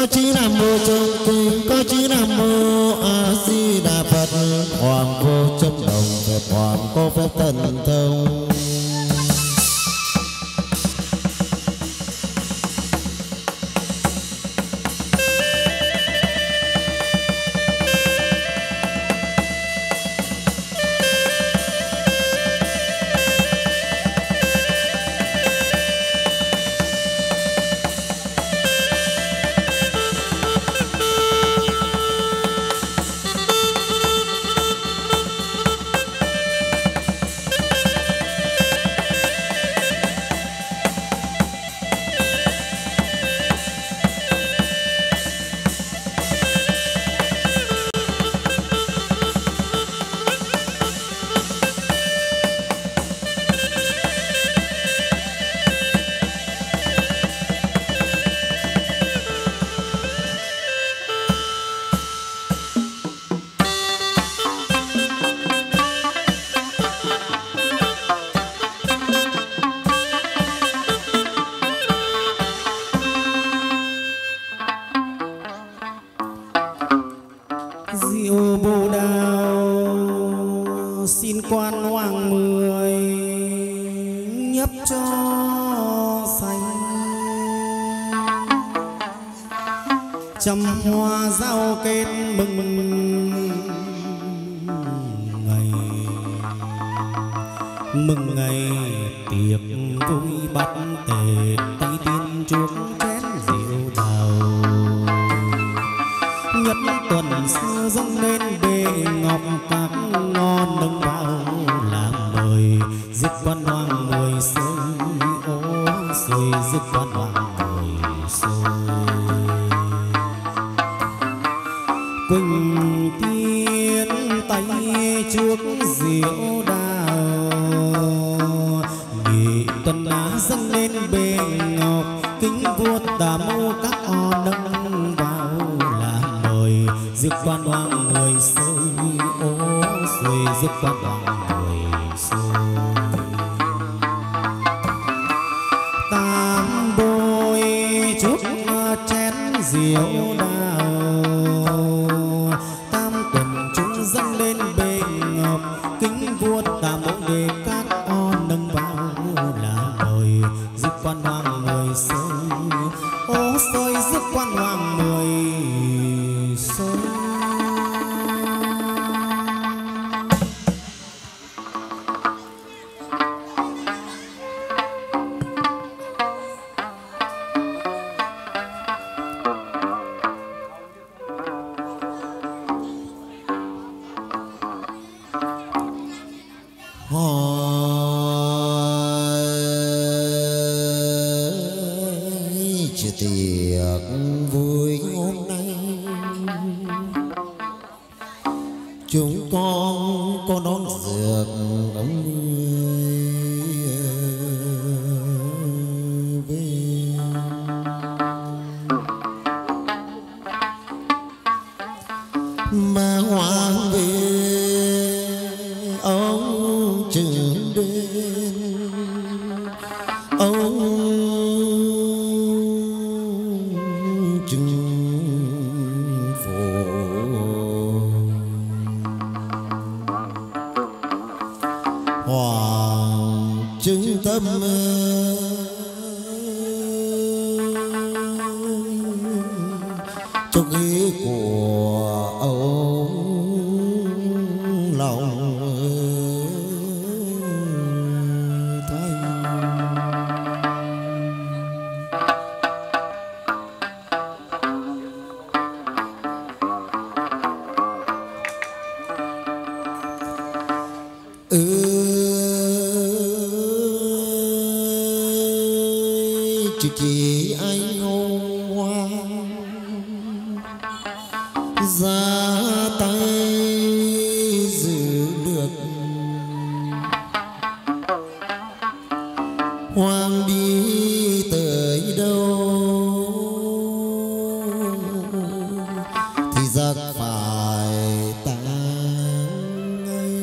có chữ Nam Mô trong kinh, có chữ Nam Mô A Di Đà Phật. Hoàng vô trong đồng phật, hoàng có phép thần thông. Diệu Bồ Đào xin quan hoàng mười nhấp cho xanh, trăm hoa giao kết mừng ngày, mừng ngày tiệc vui bắt tề, tay tiên chuốc chén rượu đào. Nhất tuần xưa dâng lên bệ ngọc, các ngon nâng vào làm mời, giết quan hoàng mười sơi, ô sơi giết quan hoàng mười sơi. Quỳnh tiên tay trước rượu đào, nghị tuần á dâng lên bệ ngọc, kính vua Tà Mâu các o nâng vào làm mời, giết quan hoàng mười sơi, ô sơi giết quan hoàng mười sơi. Tam bôi chúc chén rượu đào, tam tuần chúng dâng lên bệ ngọc, kính vua Tà Mâu để các o nâng vào là mời, giết quan hoàng mười sơi, ô sơi giết quan hoàng mười sơi. Chỉ tiệc vui hôm nay, chúng con có đón dược ông về. Mà hoàng về ông trưởng đến, ông hoàng chứng tâm trong ý của ông lòng thanh. Ừ chỉ chỉ anh hôm qua ra tay giữ được, hoàng đi tới đâu thì giặc phải tang ngay.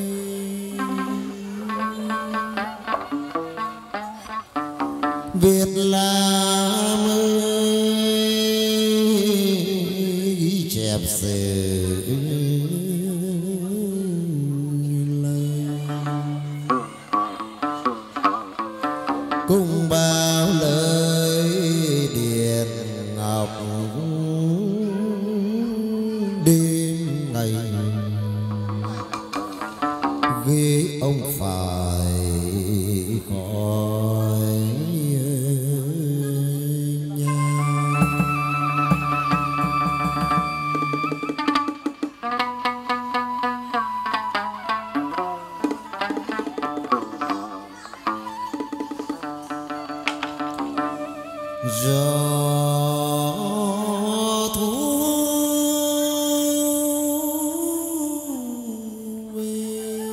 Việt Nam ơi sự cùng bao lời điện ngọc đêm ngày ghế ông phải khỏi nhà. Gió thu về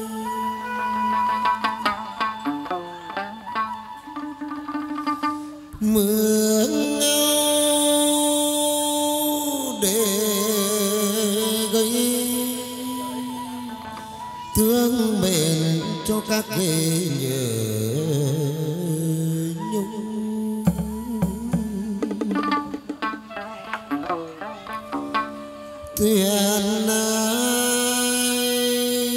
mưa ngâu để gây thương mến cho các ghế nhớ nhung. Thuyền ơi,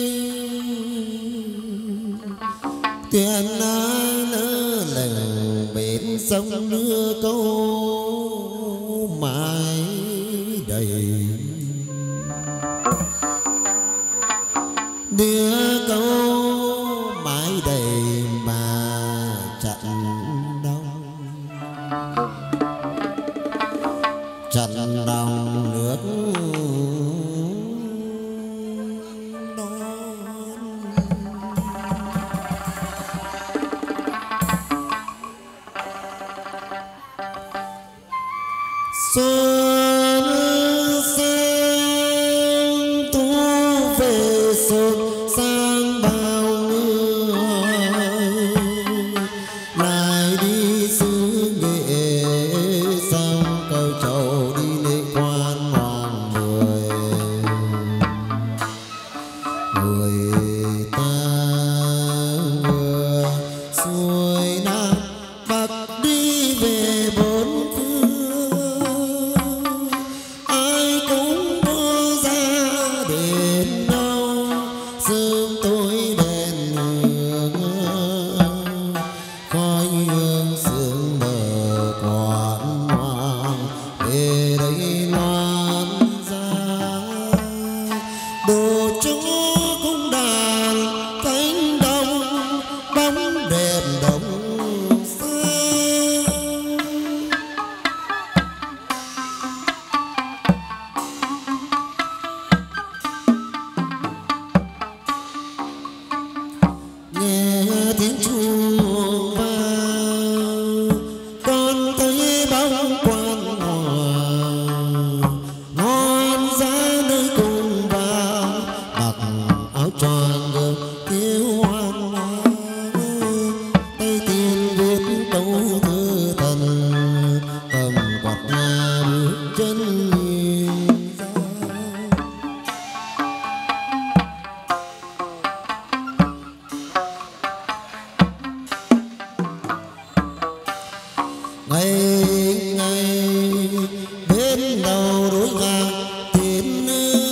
thuyền ơi nỡ lành bên sông nước câu mãi đầy, đưa câu mãi đầy mà chặn đông, chặn đông nước xuân sang thu về xuân sang bao người lại đi xứ nghệ xong cầu trầu đi lễ quan hoàng mười người ta vừa xuôi nam bắc đi về bốn sớm tối đèn hương khói hương sương mờ quán hoàng về đây loan ra đồ chó cung đàn cánh đồng bóng đẹp đồng xa. Nghe tiếng chuông vang con thấy bóng quan hòa ngon giá nơi cùng vào mặc áo choàng gồm thiếu hoang hoa tay tiên viết câu thơ thần cầm quạt nhà bước chân nhìn ra. Ngày ngày bên đầu đối ngang thiên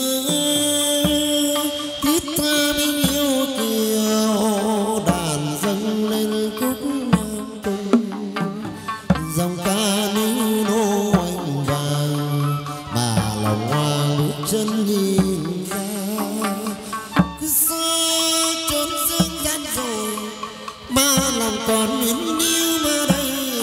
thiết tha bên yêu kiều đàn dâng lên khúc nam cung dòng ca nữ nô oanh vàng mà lòng hoa bước chân nhìn ra. Cứ xa trốn dương gian rồi mà lòng còn nhớ yêu mà đây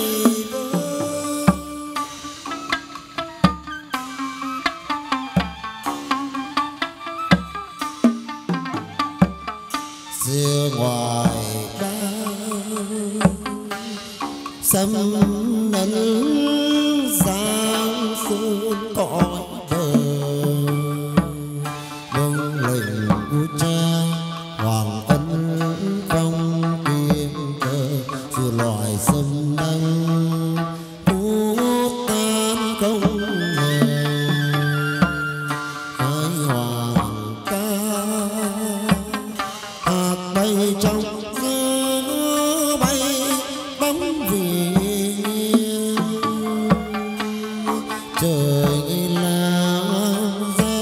xưa ngoài bao sấm nấn giang sơn cõi bờ bông lệnh của cha hoàng ân phong kiếm cờ sự loài sâm đăng hút tan công nghề khói hoàng ca hạt bay trong gió bay bóng vì trời lao ra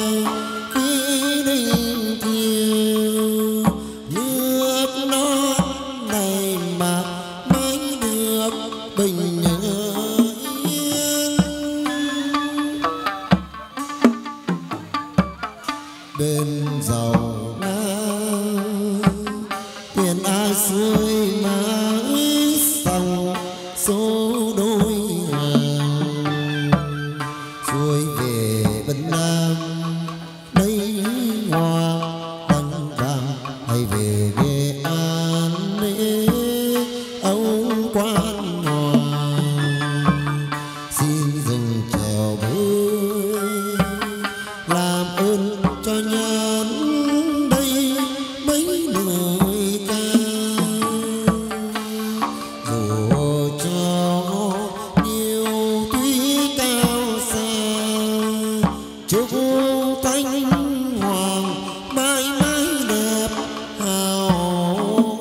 chúc thanh hoàng mãi mãi đẹp hào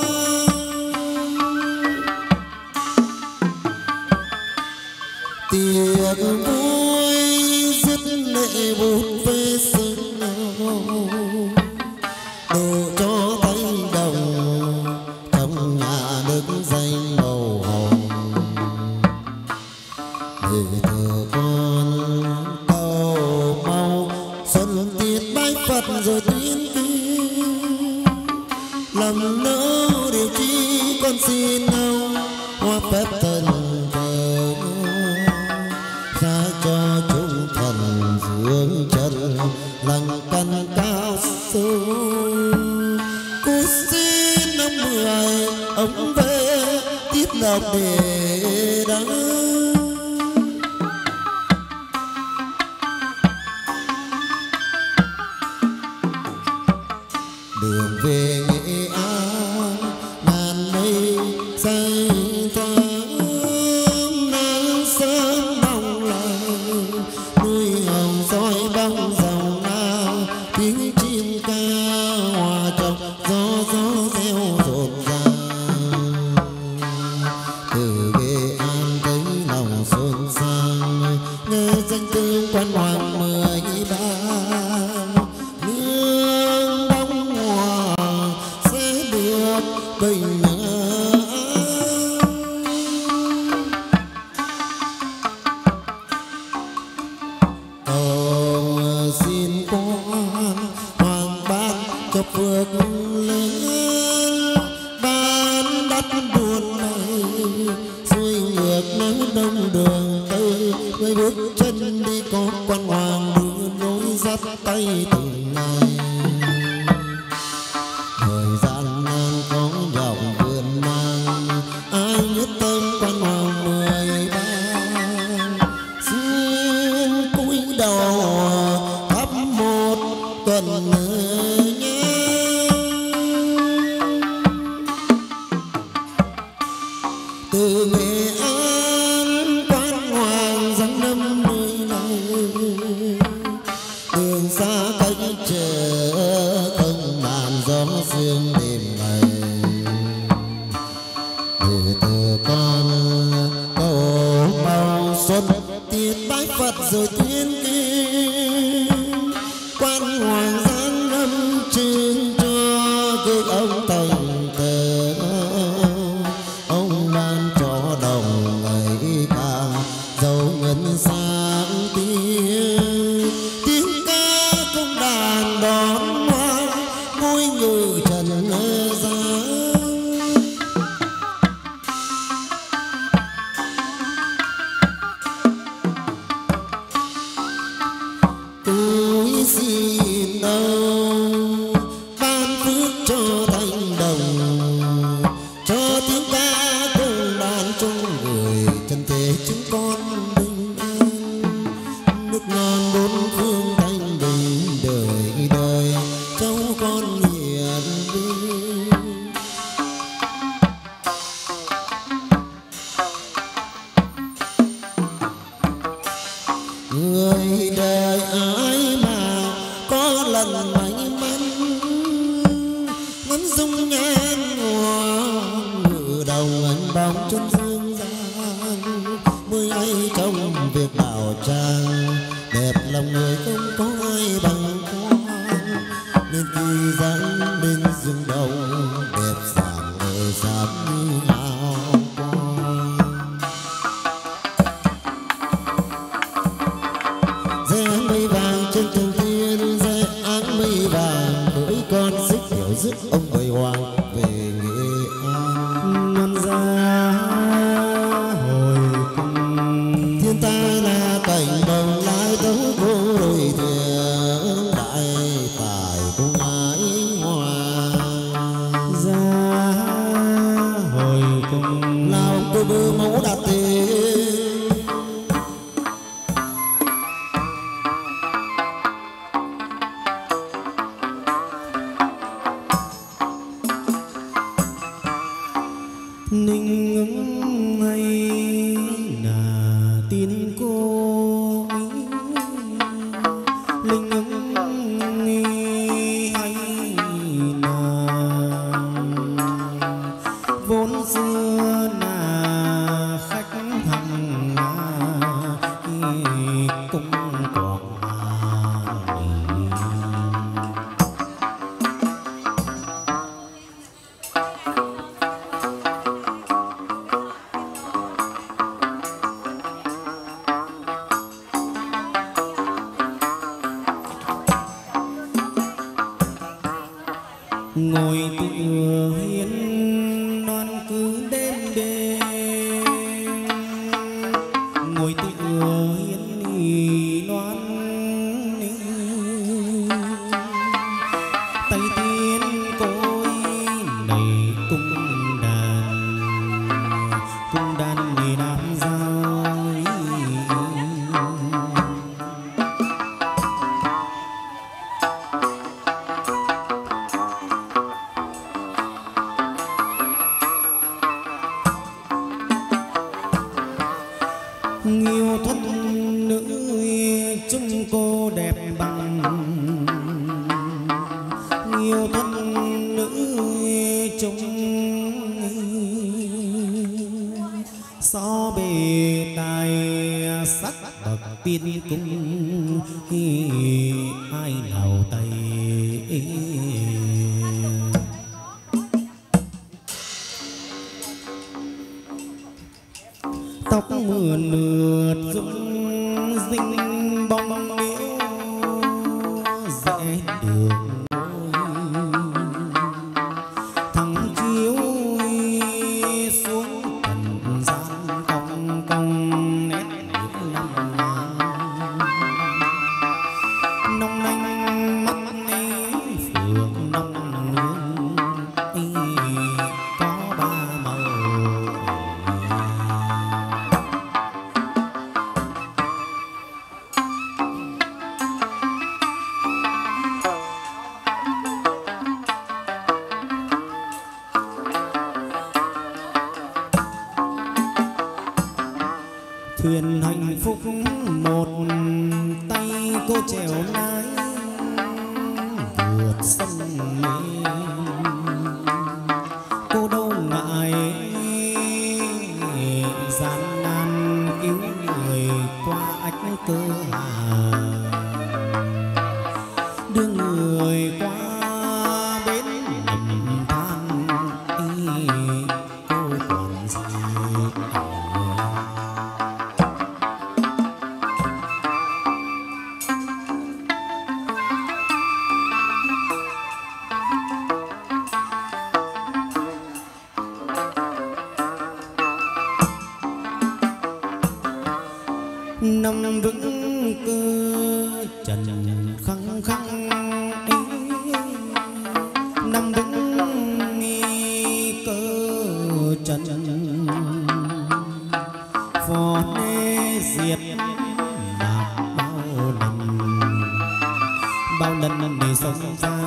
tiệc vui dứt lệ bút về sừng đồ cho thanh đồng trong nhà đức danh màu hồng để thờ con cầu mau xuân tiết bái Phật rồi tiến kinh lầm nỡ điều chi con xin ông hoa phép thần cờ ra cho chúng thần dưỡng chân lăng căn cao sâu cô xin năm mười ống về tiếp lộc để đắng đường về Nghệ An ngàn mây say thắm nắng sớm đông lại núi hồng soi bóng dòng nào tiếng chim ca hòa trong gió gió reo rộn ràng từ Nghệ An thấy lòng xuân sang nghe danh tiếng quan hoàng mười ba bình cầu xin quan hoàng ban cho phước lớn ban đắt buồn này xuôi ngược nắng đông đường tây người bước chân đi có quan hoàng đưa lối dắt tay từng ngày thời gian đang có dòng vườn mang ai nhất tâm quan hoàng mười ba xin cúi đầu thắp một tuần nhang từ Nghệ An quan hoàng giáng năm nơi này đường xa cách chờ không màn gió sương đêm ngày để thờ con cầu màu xuân tiết bái Phật rồi tiến kinh quan hoàng giáng năm trưng cho gương ông thành tờ ông ban cho đồng ngày càng giàu ngân sáng tiếng tiếng ca công đàn đón hoa ngôi ngự trần gian tôi xin ông ban phước cho thanh đồng cho tiếng ca công đàn trong người chân thế chúng con bình an nước non bốn phương thanh bình đời đời cháu con hiền vinh người đời ai mà có lần may mắn ngắm dung nhan ngoan ngự đồng anh bóng chân dương gian mới ấy trong việc đạo trang đẹp lòng người không có ai bằng quan nên khi dáng bên rừng đồng đẹp dạng người sáng như hào quang rẽ mây vàng trên tường thiên rẽ áng mây vàng với con xích hiểu dứt ông bầy hoàng về Nghệ An năm ra hồi cung thiên ta là cảnh đồng lai tấu cô đôi thuyền đại tài cung ái hoàng ra hồi cung nào cô bơ mẫu đạt tiền ninh ứng hay là tin cô ấy cung quảng ngồi tựa hiên non cứ đêm đêm ngồi tựa hiên non tay tiên cối này cung đàn cung đàn nghề đàn giao nhiều thân nữ chúng cô đẹp bằng nhiều thân nữ chúng so bề tài sắc bậc tiên cung ai nào tay tóc mượt mượt rung rinh bóng liễu dễ được thằng chiếu xuống trần gian cong cong nét nước năm nông nanh mắt ấy phượng nông nương có ba màu thuyền hạnh phúc một tay cô chèo lái vượt sông mê cô đâu ngại gian nan cứu người qua ách cơ hà đưa người qua bến nằm than cô còn gì nằm vững cơ trần khăng khăng nằm vững cơ trần phò nê diệt bạc bao lần bao lần để sống ra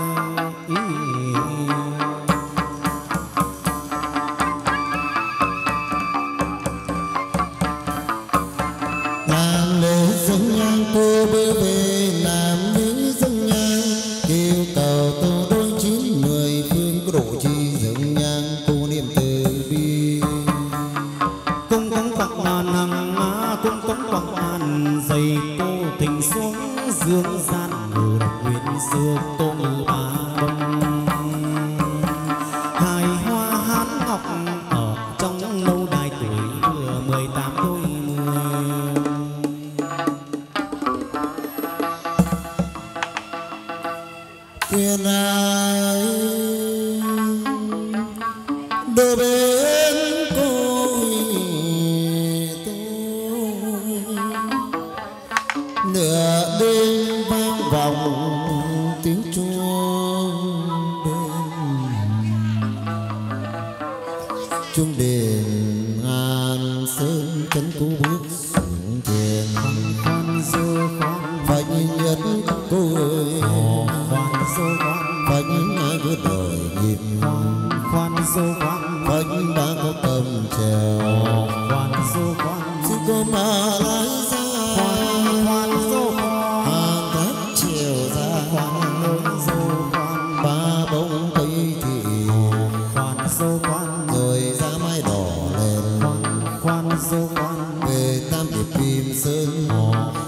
dân nhang cô bơ về làm lý dân nhang kêu cầu tô đôi chín mười phương có độ chi dân nhang cô niệm từ bi cung cống quặng ngàn hàng má cung cống quặng ngàn dày cô tình xuống dương gian ngủ độc nguyện xưa tô ngự ba đông hài hoa hán ngọc ở trong lâu đài tuổi vừa mười tám đôi mươi quyền ai đôi bên côi tôi nửa đêm vang vọng tiếng chuông đêm chuông đền ngàn sơn chân cô bước xuống thềm khoan dơ khoan phải nhất cô ơi khoan dơ khoan phải ai cứ đời nhịp khoan dơ khoan phải đã có cầm trèo khoan dơ khoan xin cô mà lái ra khoan dơ khoan hàng thác chiều ra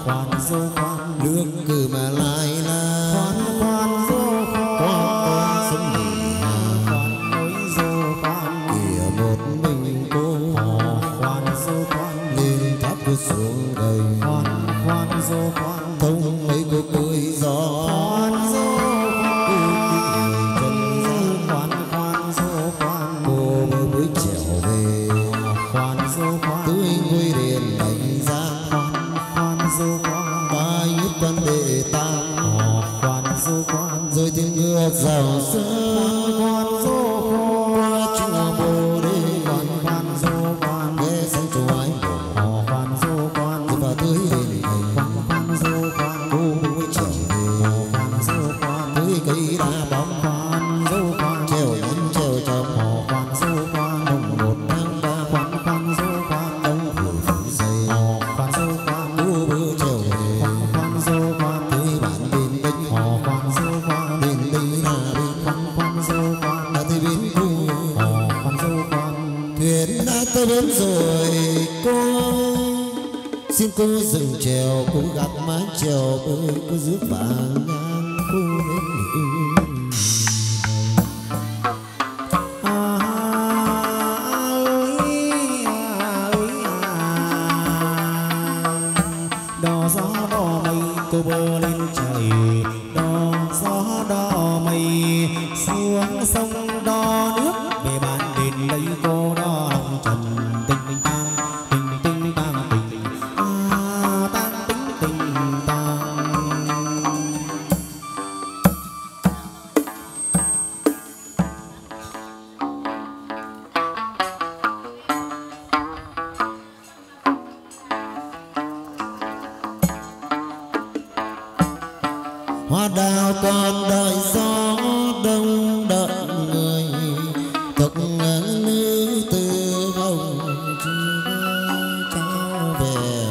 khoan dô khoan nước cử mà lại là khoan khoan dô qua con sông nghỉ hà khoan núi dô khoan kìa một mình cô khoan dô khoan lên tháp cô xuống gầy khoan khoan dô khoan thông mấy cô cưới gió khoan dô cô người chân ra khoan khoan dô khoan cô mới mới trèo về khoan dô khoan tươi ngôi đền đánh giá khoan khoan dô khoan ba nhất quan đệ tam khoan dô khoan rồi tiếng ngựa rào sớm khoan dô khoan qua chùa bồ đề khoan khoan dô khoan nghe sang châu ái bồ khoan dô khoan rồi vào tới đền thầy khoan khoan dô khoan cô mới trở về khoan dô khoan tới cây đá bóng khoan dô khoan treo nhẫn treo trong khoan dô khoan mùng một tháng ba khoan khoan dô khoan ông hồi phủ dây khoan dô khoan cô bữa treo về khoan dô khoan tới bản bên bênh khoan dô khoan bên đây là bên khoan khoan dô khoan đã tới bến cô khoan dô khoan thuyền đã tới bến rồi cô xin cô dừng chèo cô gặp mái chèo bơi cô rước vàng ngang cô lên à ơi à ơi à đò gió đò mây cô bơ lên trời đò gió đò mây xuống sông đò nước về bàn đền lấy cô đò lòng trần tình tình tang tình tình tang tình à tang tình tình tang. hoa đào còn đợi gió đông đợi người tộc nữ từ hồng chưa trao về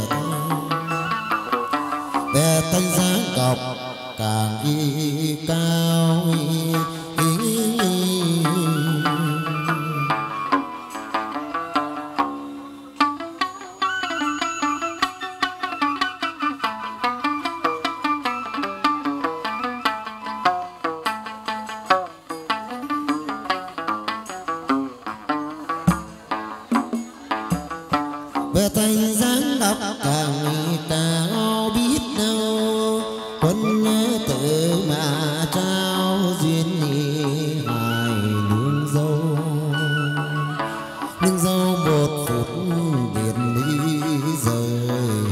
về tay giá cọc càng y cao y, y, y. về tay dáng đọc càng cao biết đâu quân tự mà trao duyên hài nương dâu nương dâu một phút biệt ly rời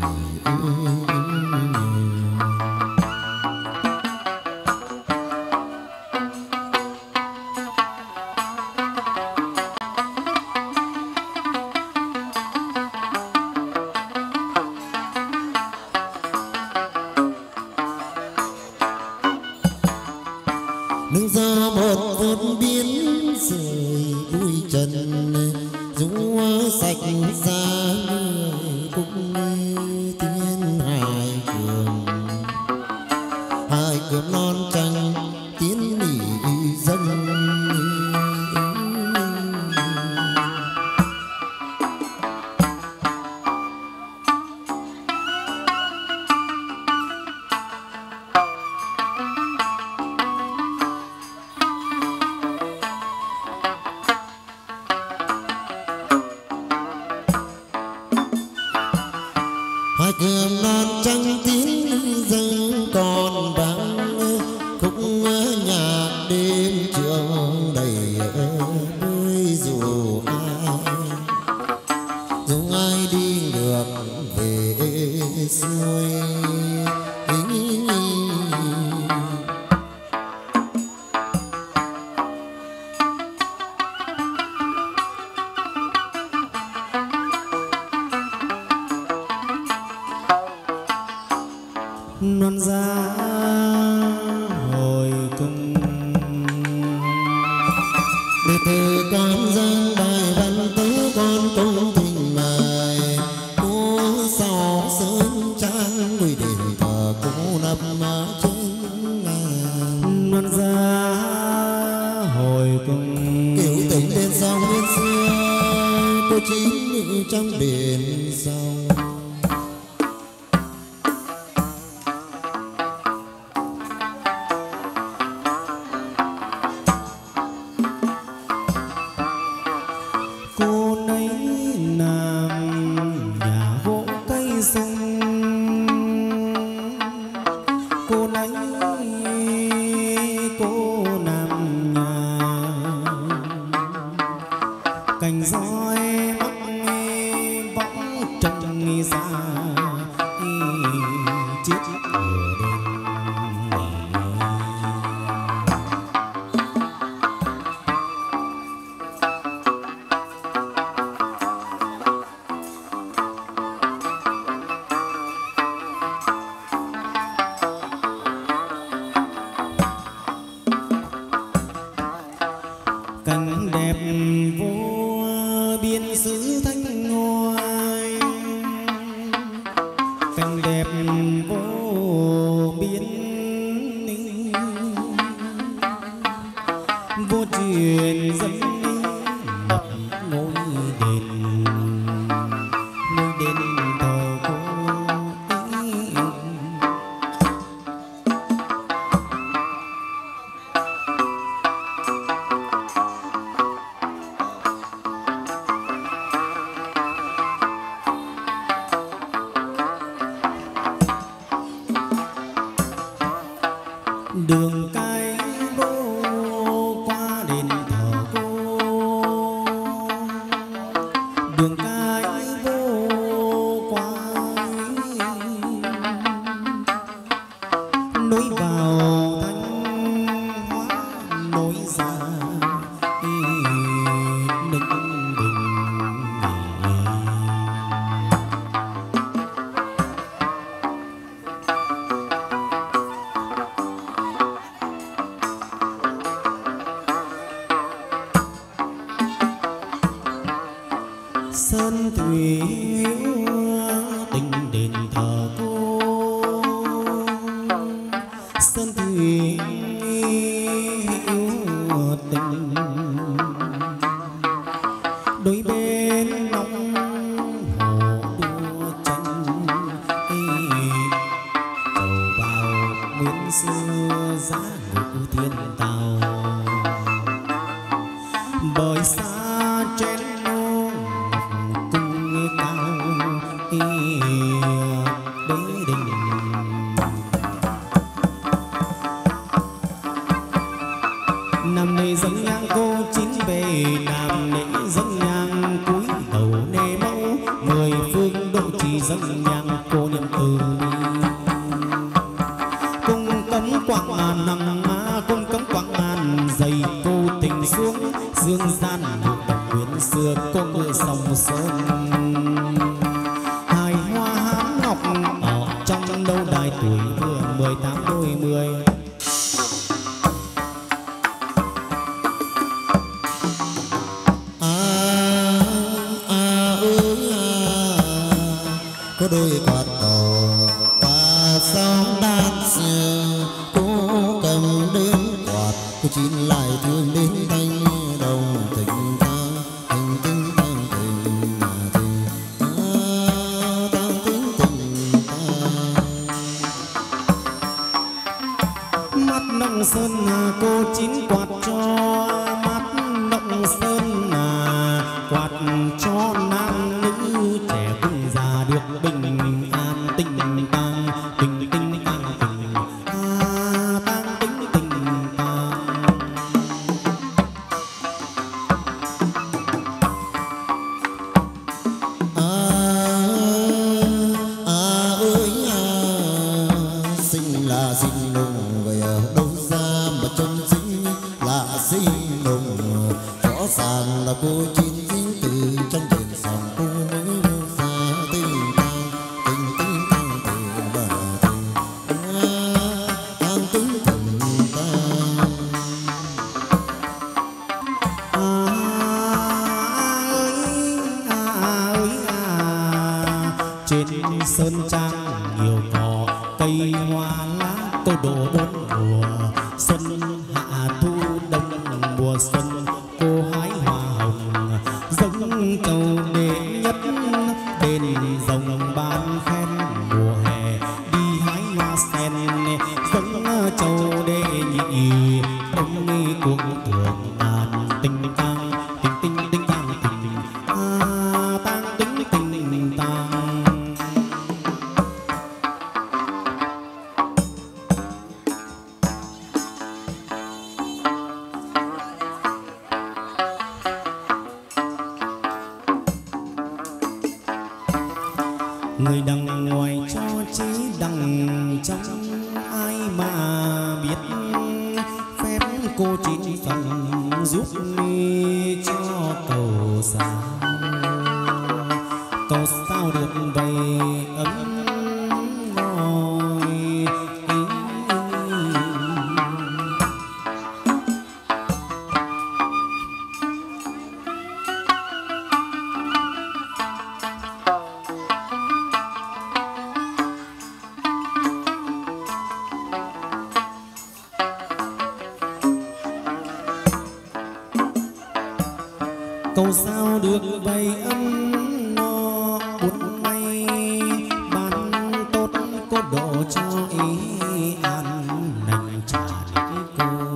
nương gió một phút biến rời bụi trần rũ sạch ra người cũng như tiên hải cường hai cơm non trăng tiến nỉ dâng hai cơm non trăng tiếng dâng còn vắng khúc nhạc đêm trường đầy ơi dù ai dù ai đi ngược về xuôi non ra hồi cung để từ con giang bài văn tứ con cung tình mài cô sau sơn trang người đền thờ cô nấp má trên ngàn non ra hồi cung kiểu tình bên sông bên xưa cô chín trong biển sông vô biên vô truyền dẫn lập ngôi đền ngôi đền thờ cô. Đường cái vô qua đền thờ cô, đường cái vô qua nối vào Thanh Hóa, nối ra Ninh Bình. Sơn thủy tình đền thờ cô, sơn thủy tình đôi bên nóng hồ đua tranh trầu vào nguyên xưa giá ngự thiên tàu bởi xa trên năm nay dâng nhang cô chín về nam lễ dâng nhang cúi đầu nề mẫu mười phương độ trì dâng nhang cô niệm từ bi cung cấm quảng an nằng má cung cấm quảng an dày cô tình xuống dương gian một đồng nguyên xưa cô ngựa sông sơn hài hoa hán ngọc ở trong lâu đài tuổi vừa mười tám đôi mươi. Có đôi quạt đỏ và sóng đan xưa cô cầm đến quạt cô chín lại thương đến thanh đồng tình ta tình tình tăng tình mà tình ta tăng tình tình ta mắt nồng sơn à, cô chín quạt cho mắt nồng sơn à, quạt cho nam nữ trẻ cùng già được bình an tình tăng tình tình tăng tình à, tăng tình tình tăng. à à ơi à sinh là sinh nồng vậy ở đâu ra mà chân sinh là sinh nồng rõ ràng là cô chín dính từ trong biển sòng cô mới vô ra tình tăng tình tình tăng tình bà tình tăng tình tình tăng. À ơi à ơi à trên sơn trang nhiều cỏ cây hoa lá tô đồ bốn mùa xuân hạ thu đông mùa xuân cô hái hoa hồng dâng châu đệ nhất đền rồng ban khen mùa hè đi hái hoa sen dâng châu đệ nhị đông nghi cuồng tưởng ngàn tình tăng tình tình tình tăng tình à tăng tình tình tăng. Người đằng ngoài cho chí đằng trong ai mà biết phép cô chín phần giúp đi cho cầu sao cầu sao được vậy ấm ngồi. cầu sao được vầy ân no buồn may ban tốt có độ cho ý an nành trả nữ cô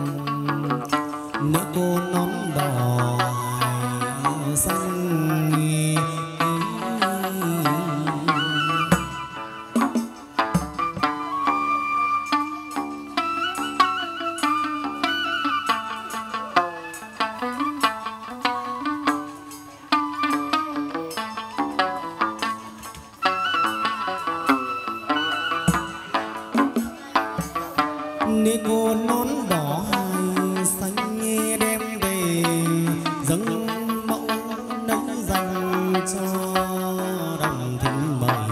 nữ cô nón đỏ xanh nê cô nón đỏ hai xanh đem về dâng mẫu nấu dành cho đồng thính mời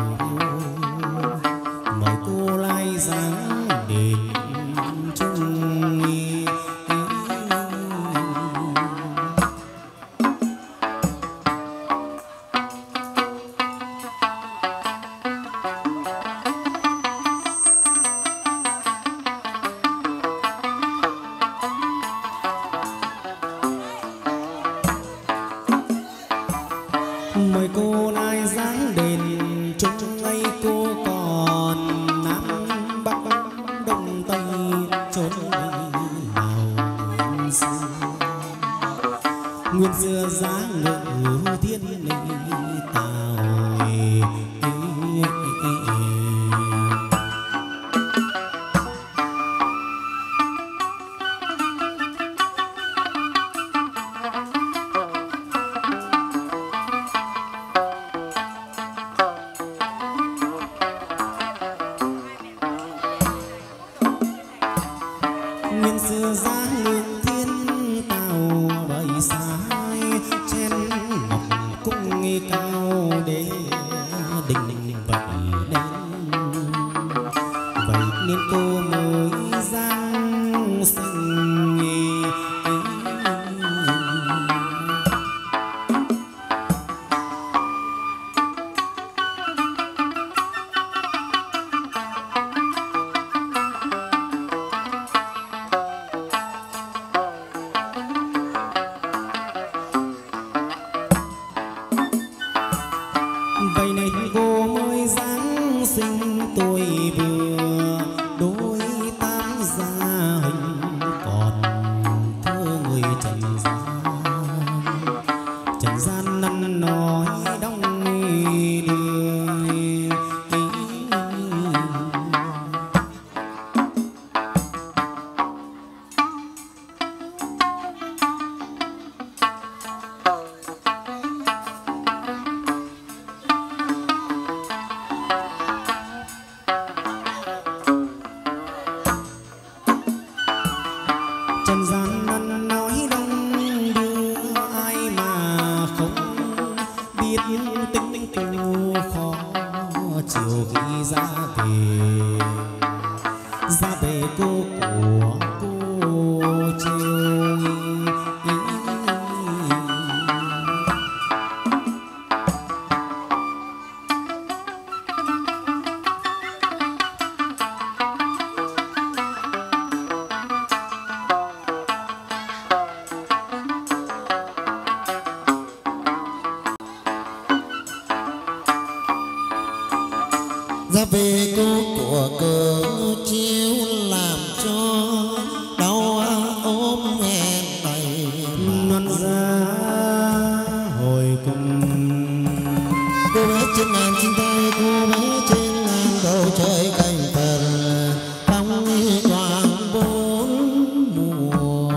cô mời cô lai dáng đền chung mời cô lai dáng đền chung ngay cô còn nam bắc đông tây trốn nào nguyên xưa nguyên xưa giá ngự thiên tào nguyên xưa giá ngự thiên tào bầy sai trên ngọc cung cao đế đình vậy nên vậy nên cô mới giang sinh vậy nên cô mới giáng sinh tôi vừa đôi tám gia hình còn thơ người trần gian trần gian năn nói đong đưa trần gian năn nói đong đưa ai mà không biết tính cô khó chiều khi ra về ra về cô của cô chiều ra về cô của cờ chiếu làm cho đau ốm hẹn đầy non ra hồi cùng cô bé trên ngàn trên tay cô bé trên ngàn bầu trời cành phật phong toàn bốn mùa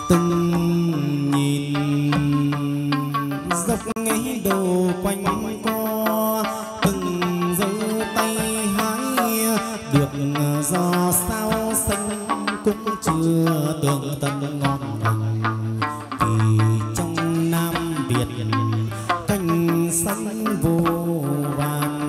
từng nhìn dốc ấy đồ quanh co, từng giơ tay hái được do sao xanh cũng chưa tưởng tận ngon lành. Thì trong Nam Việt cành xanh vô vàn.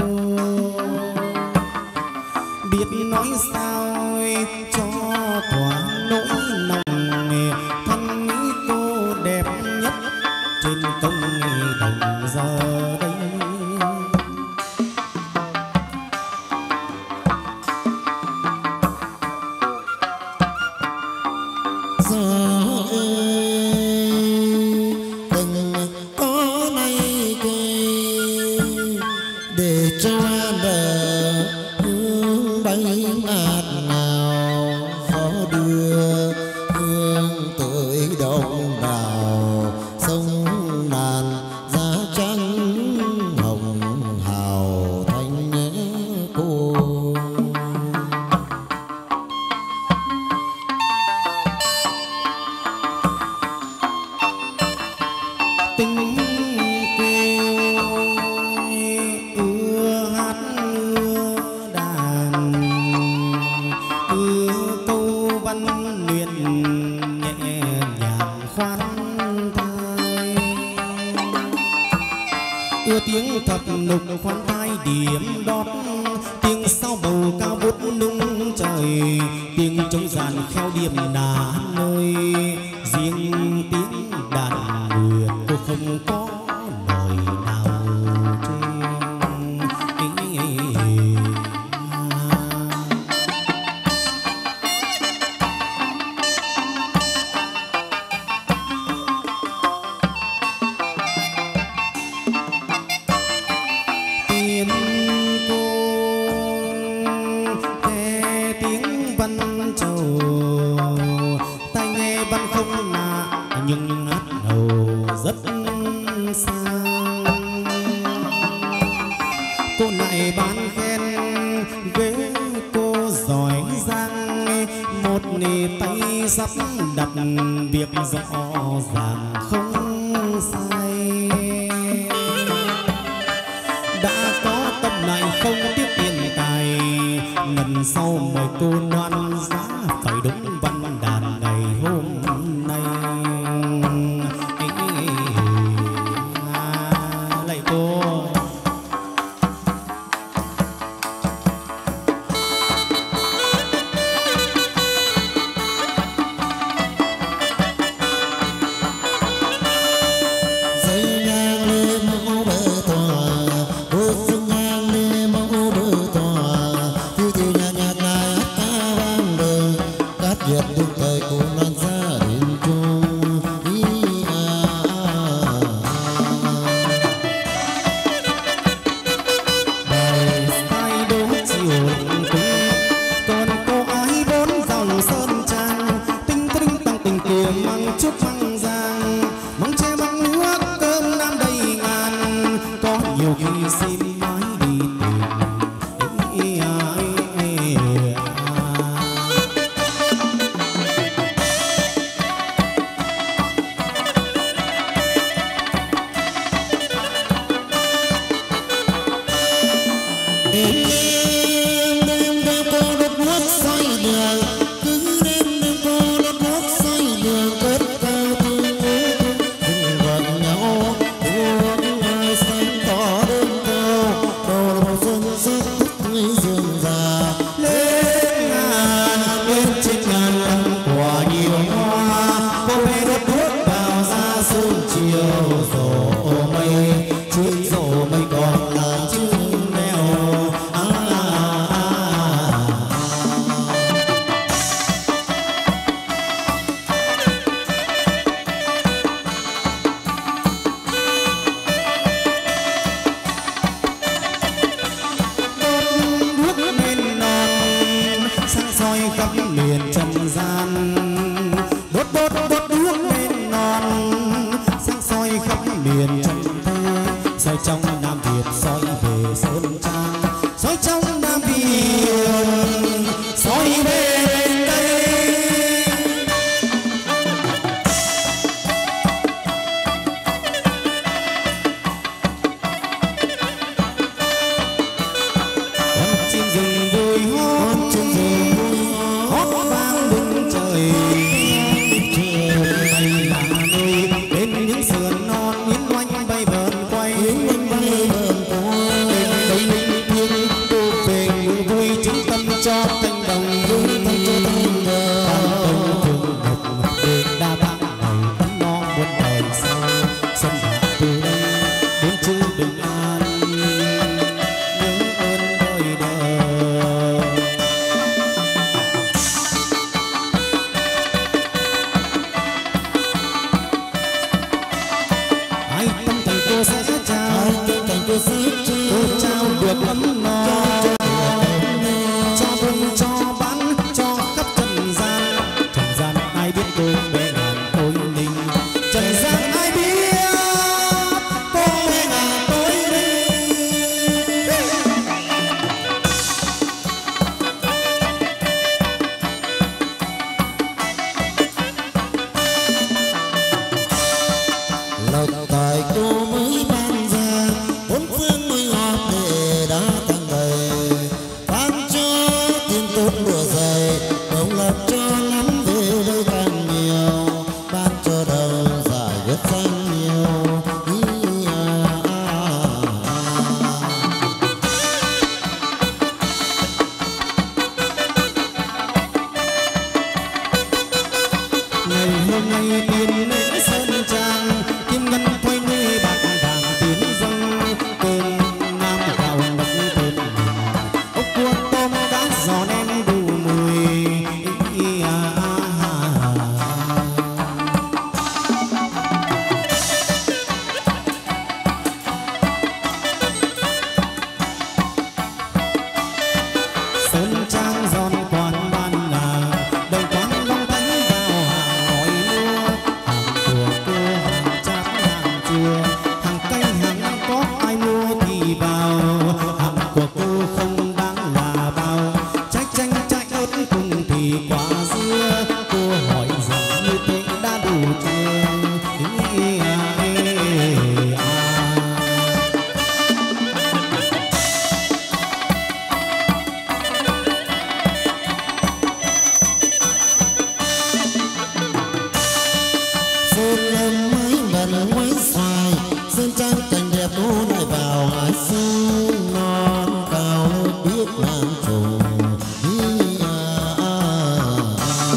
biết nói sao cho thỏa nỗi lòng thân cô đẹp nhất trên công đồng giờ đây. Hãy subscribe cho kênh Ghiền Mì Gõ để không bỏ lỡ những video hấp dẫn. công lập cho lắm về đây càng nhiều, ban cho đầu giải viết danh nhiều. Ý à, à, à. Ngày hôm nay tiên lễ sơn trang, kim ngân quay nguy bạc vàng tiến dâng, cơm nam gạo nấc thơm ốc cua tôm cá giò nem đủ mùi. Ý à, à, à. Sơn trang giòn quán ban ngà, đồng quán long thánh vào hàng hỏi mua, hàng của cô hàng chát hàng chua, hàng cây hàng có ai mua thì vào, hàng của cô không đáng là bao, trái chanh trái ớt cùng thì quả dưa, cô hỏi rằng như thế đã đủ chưa. Ý à, ê, à. Sơn lâm mới bần quấy xoài, sơn trang cảnh đẹp đô lại vào hải sơn non cao biết làm trùng. Ý à, à, à.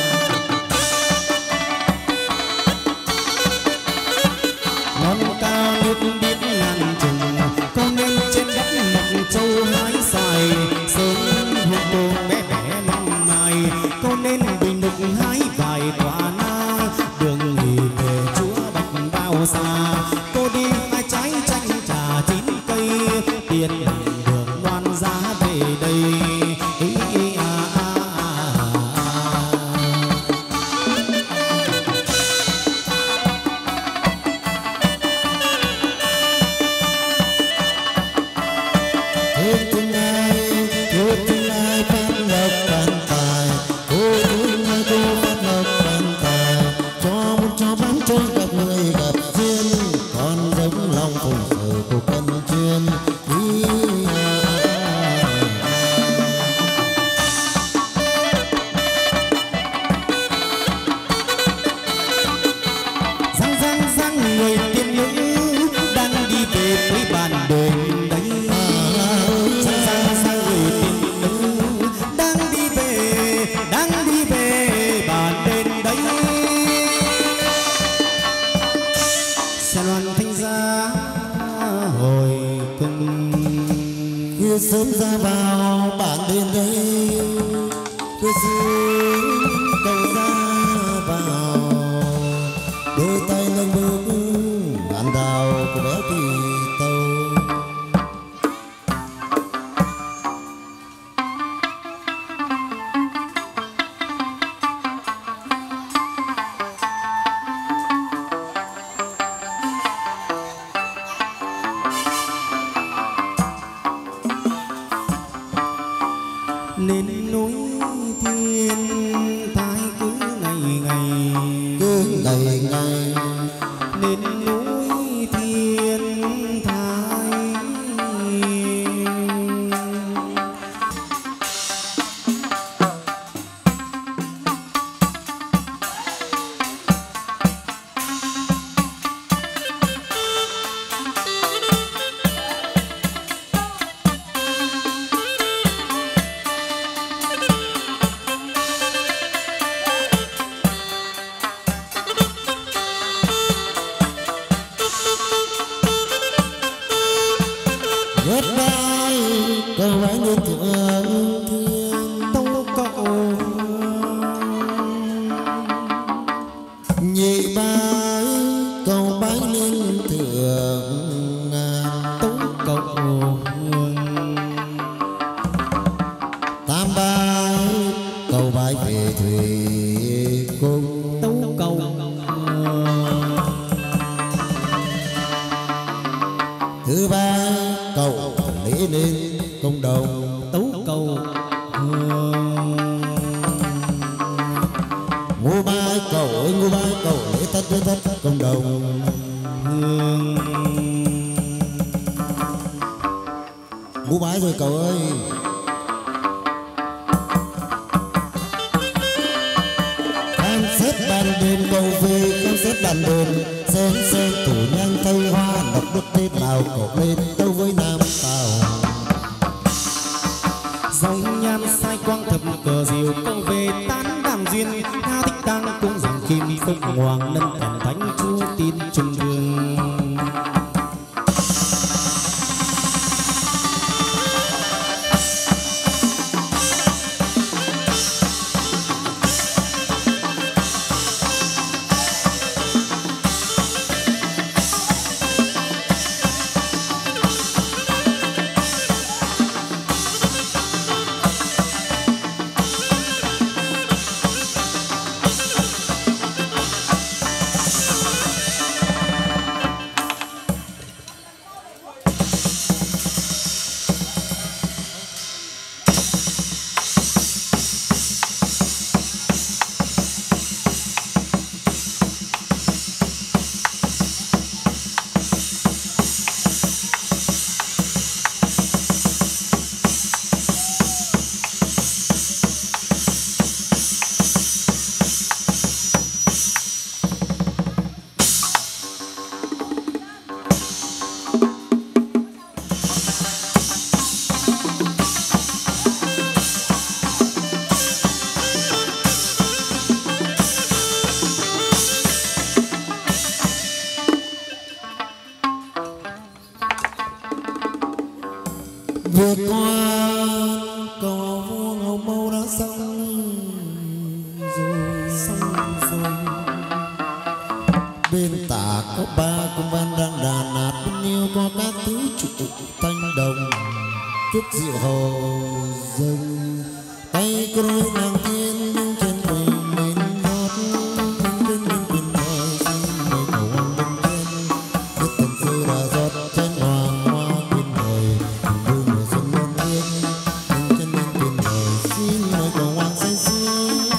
Non cao nước biết ngàn trùng, con nên trên đất mọc châu hái xoài, sớm hôm cô bé bé mong mai, con nên bình đục hái vài quả na, đường nghỉ về chúa bạch bao xa, cô đi hai trái chanh trà chín cây, tiền đường đoan giá về đây. Ý, ý, à, à, à, à. Thương thương ai, thương thương ai phát lộc ban tài, cô thương ai cô phát lộc ban tài, cho muốn cho bán cho gặp người gặp duyên, con giống lòng phụng sự của cân chuyên. Ý à, à, à. Răng răng răng người tiên nữ đang đi về với bàn đền đấy. Răng răng răng người tiên nữ đang đi về, đang đi về bàn đền đấy. Xe loan thanh giá hồi cung, Khuya sớm ra vào bản đền đây, khuya sớm cầu ra vào, đôi tay nâng bước ngàn đào của bé kỳ tâu. nên núi thiên thái cứ ngày ngày, Cứ ngày ngày nên núi thiên thái. ghét bay cầu bái nhân thượng thiên, Tâu cậu nhị bái cầu bái lên thượng ngàn, tâu cậu tam bái cầu bái về thủy cung, tâu cậu thứ ba cầu lễ nên công đồng, tấu cầu ngũ bái cầu ơi ngũ bái cầu lễ tất lễ tất công đồng, ngũ bái rồi cầu ơi. ban đêm câu về khám xét đàn đồn xén xén tủ nhang thay hoa độc đức thế nào cậu lên đâu với nam tàu dòng nhan sai quang thập cờ diều câu về tán đàm duyên tha thích tang cũng rằng kim phụng hoàng nâng thần thánh chúa tin trùng đường vượt qua cầu vua ngầu mâu đã xong rồi xong rồi bên tả có ba công văn đang đàn nạt bên yêu có các thứ trụ thanh đồng chút rượu hồ dâng tay có đôi nàng tiên đứng trên mình mình hót đứng đứng bên đời xin mời cầu hoàng bên trên biết tình sư đã rót trên hoàng hoa bên đời vui mùa xuân luôn yên đứng trên bên bên đời xin mời cầu hoàng say sưa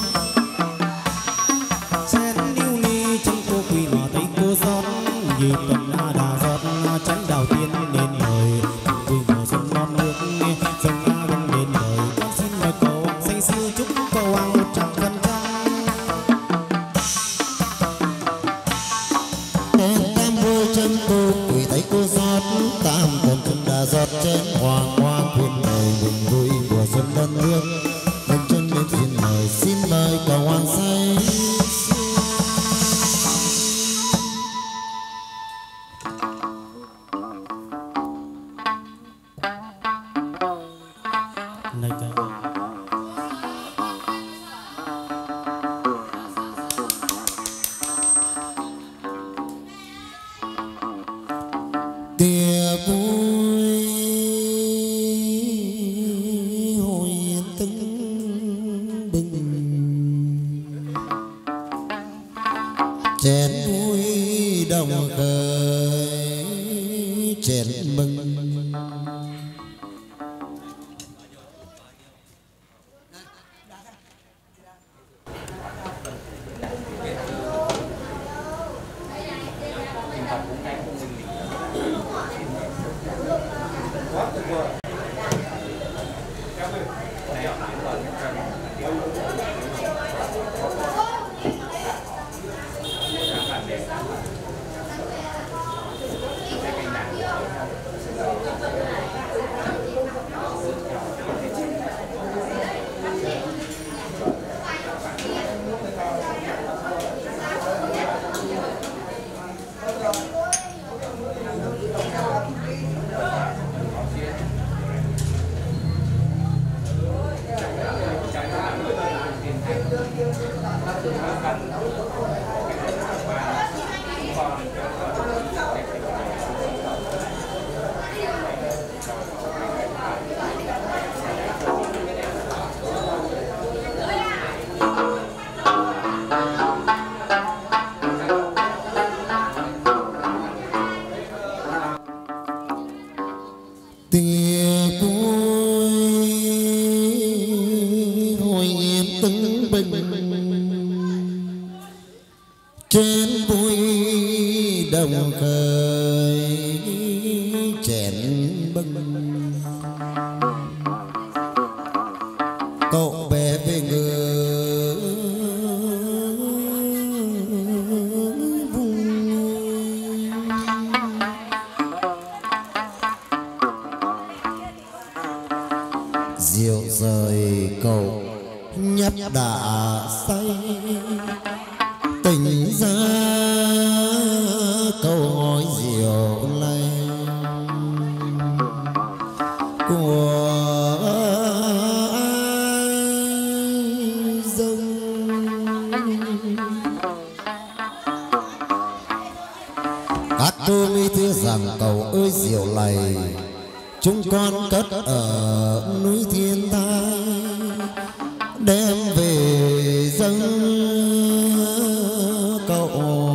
chén điêu ly trong cô quỳ mà thấy cô rót như tuần la đà rót chén đào tiên nên lời vui mùa xuân non nước dòng a bên bên đời con xin mời cầu hoàng say sưa chúc cầu hoàng một trăm phần trăm tam vô chân cô quỳ thấy cô rót tam còn chân đã rót chén hoàng hoa khuyên đời mình vui mùa xuân non nước lên chân bên xin mời xin mời cầu hoàng say này cái tia vui hồi yên tưng bừng chén vui đồng khởi chén mừng tia vui hồi yên tưng bừng chén vui đồng khởi chén bừng cậu bé về ngựa đã say tỉnh ra câu ngói rượu lay của ai dâng. Các cô mi thưa rằng cầu ơi rượu lầy chúng con cất ở núi Thiên Thai đem về dâng cậu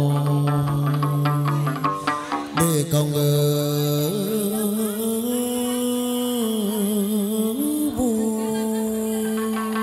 để cầu ngờ vui.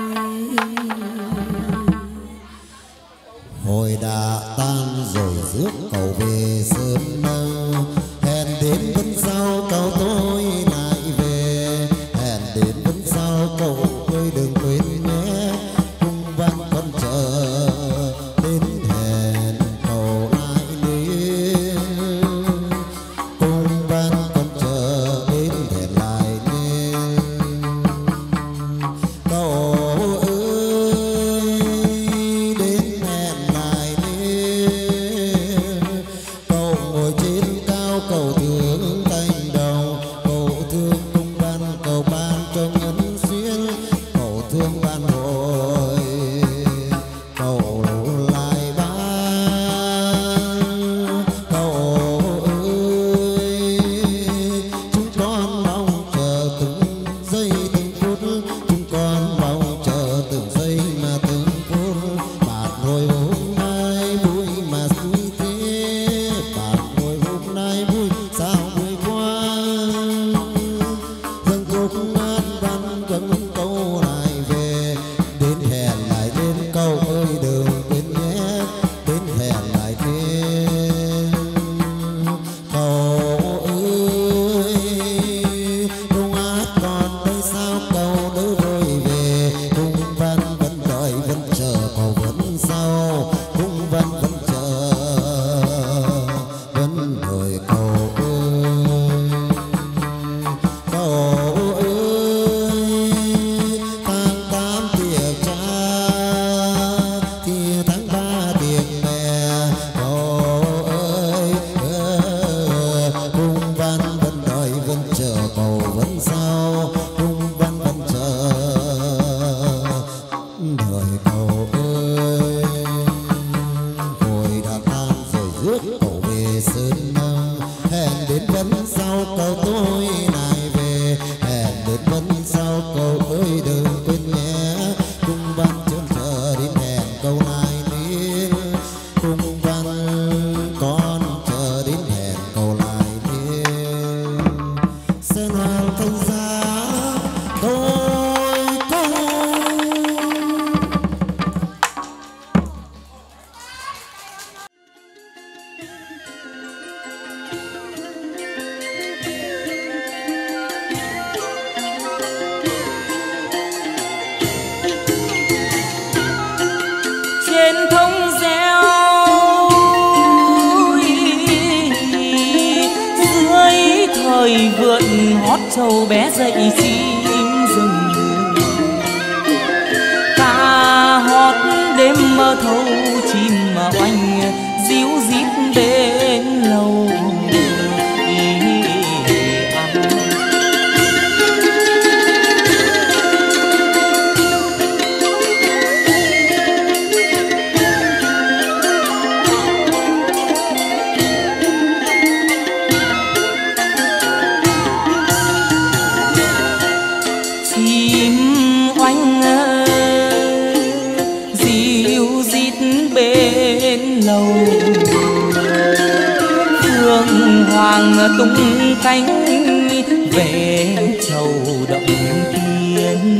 Hồi đã tan rồi rước cậu về sớm nâu hẹn đến vẫn sau cậu tôi lại về hẹn đến vẫn sau cậu ơi đừng quên nhé cung văn con chờ đến hẹn cậu lại đến cung văn con chờ đến hẹn lại đến cậu ơi đến hẹn lại đến cậu ngồi trên cao cậu thương cành đầu cậu thương cung văn cậu ban cho ngân xuyên cậu thương ban hội cậu lại ban cậu ơi chúng con mong chờ từng giây từng phút chúng con mong chờ từng giây mà từng phút bạn hồi hôm nay vui mà vui thế bạn hồi hôm nay vui sao vui quá dân khúc ngát văn vẫn câu lại về đến hẹn lại đến câu ơi đừng quên nhé đến hẹn lại đến câu ơi không át còn đây sao câu đỡ vội về cung văn vẫn đợi vẫn chờ cậu vẫn sau cung văn vẫn chờ vẫn đợi cậu ơi cậu ơi tháng tám tiệc cha thì tháng ba tiệc mẹ cậu ơi ơi. Cung văn vẫn đợi vẫn chờ cậu vẫn sau cung văn vẫn chờ đợi cậu ơi. Hồi đã tan rồi rước cậu về sơn nâng hẹn đến vẫn sau cậu tôi lại về hẹn đến vẫn sau cậu ơi đừng quên nhé cung văn chân chờ đến hẹn cậu lại đến cung văn con chờ đến hẹn cậu lại đến sen hoàng thanh giá tôi cung. Trên thông reo dưới thời vượn hót trâu bé dậy chim rừng ca hót đêm mơ thâu chim mà oanh díu dít bên lầu chim oanh dịu dít bên lầu phương hoàng tung cánh về chầu động thiên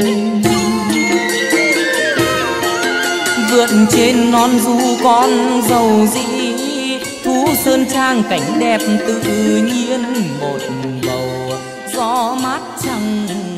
vượt trên non du con dầu dĩ thú sơn trang cảnh đẹp tự nhiên một bầu gió mát trăng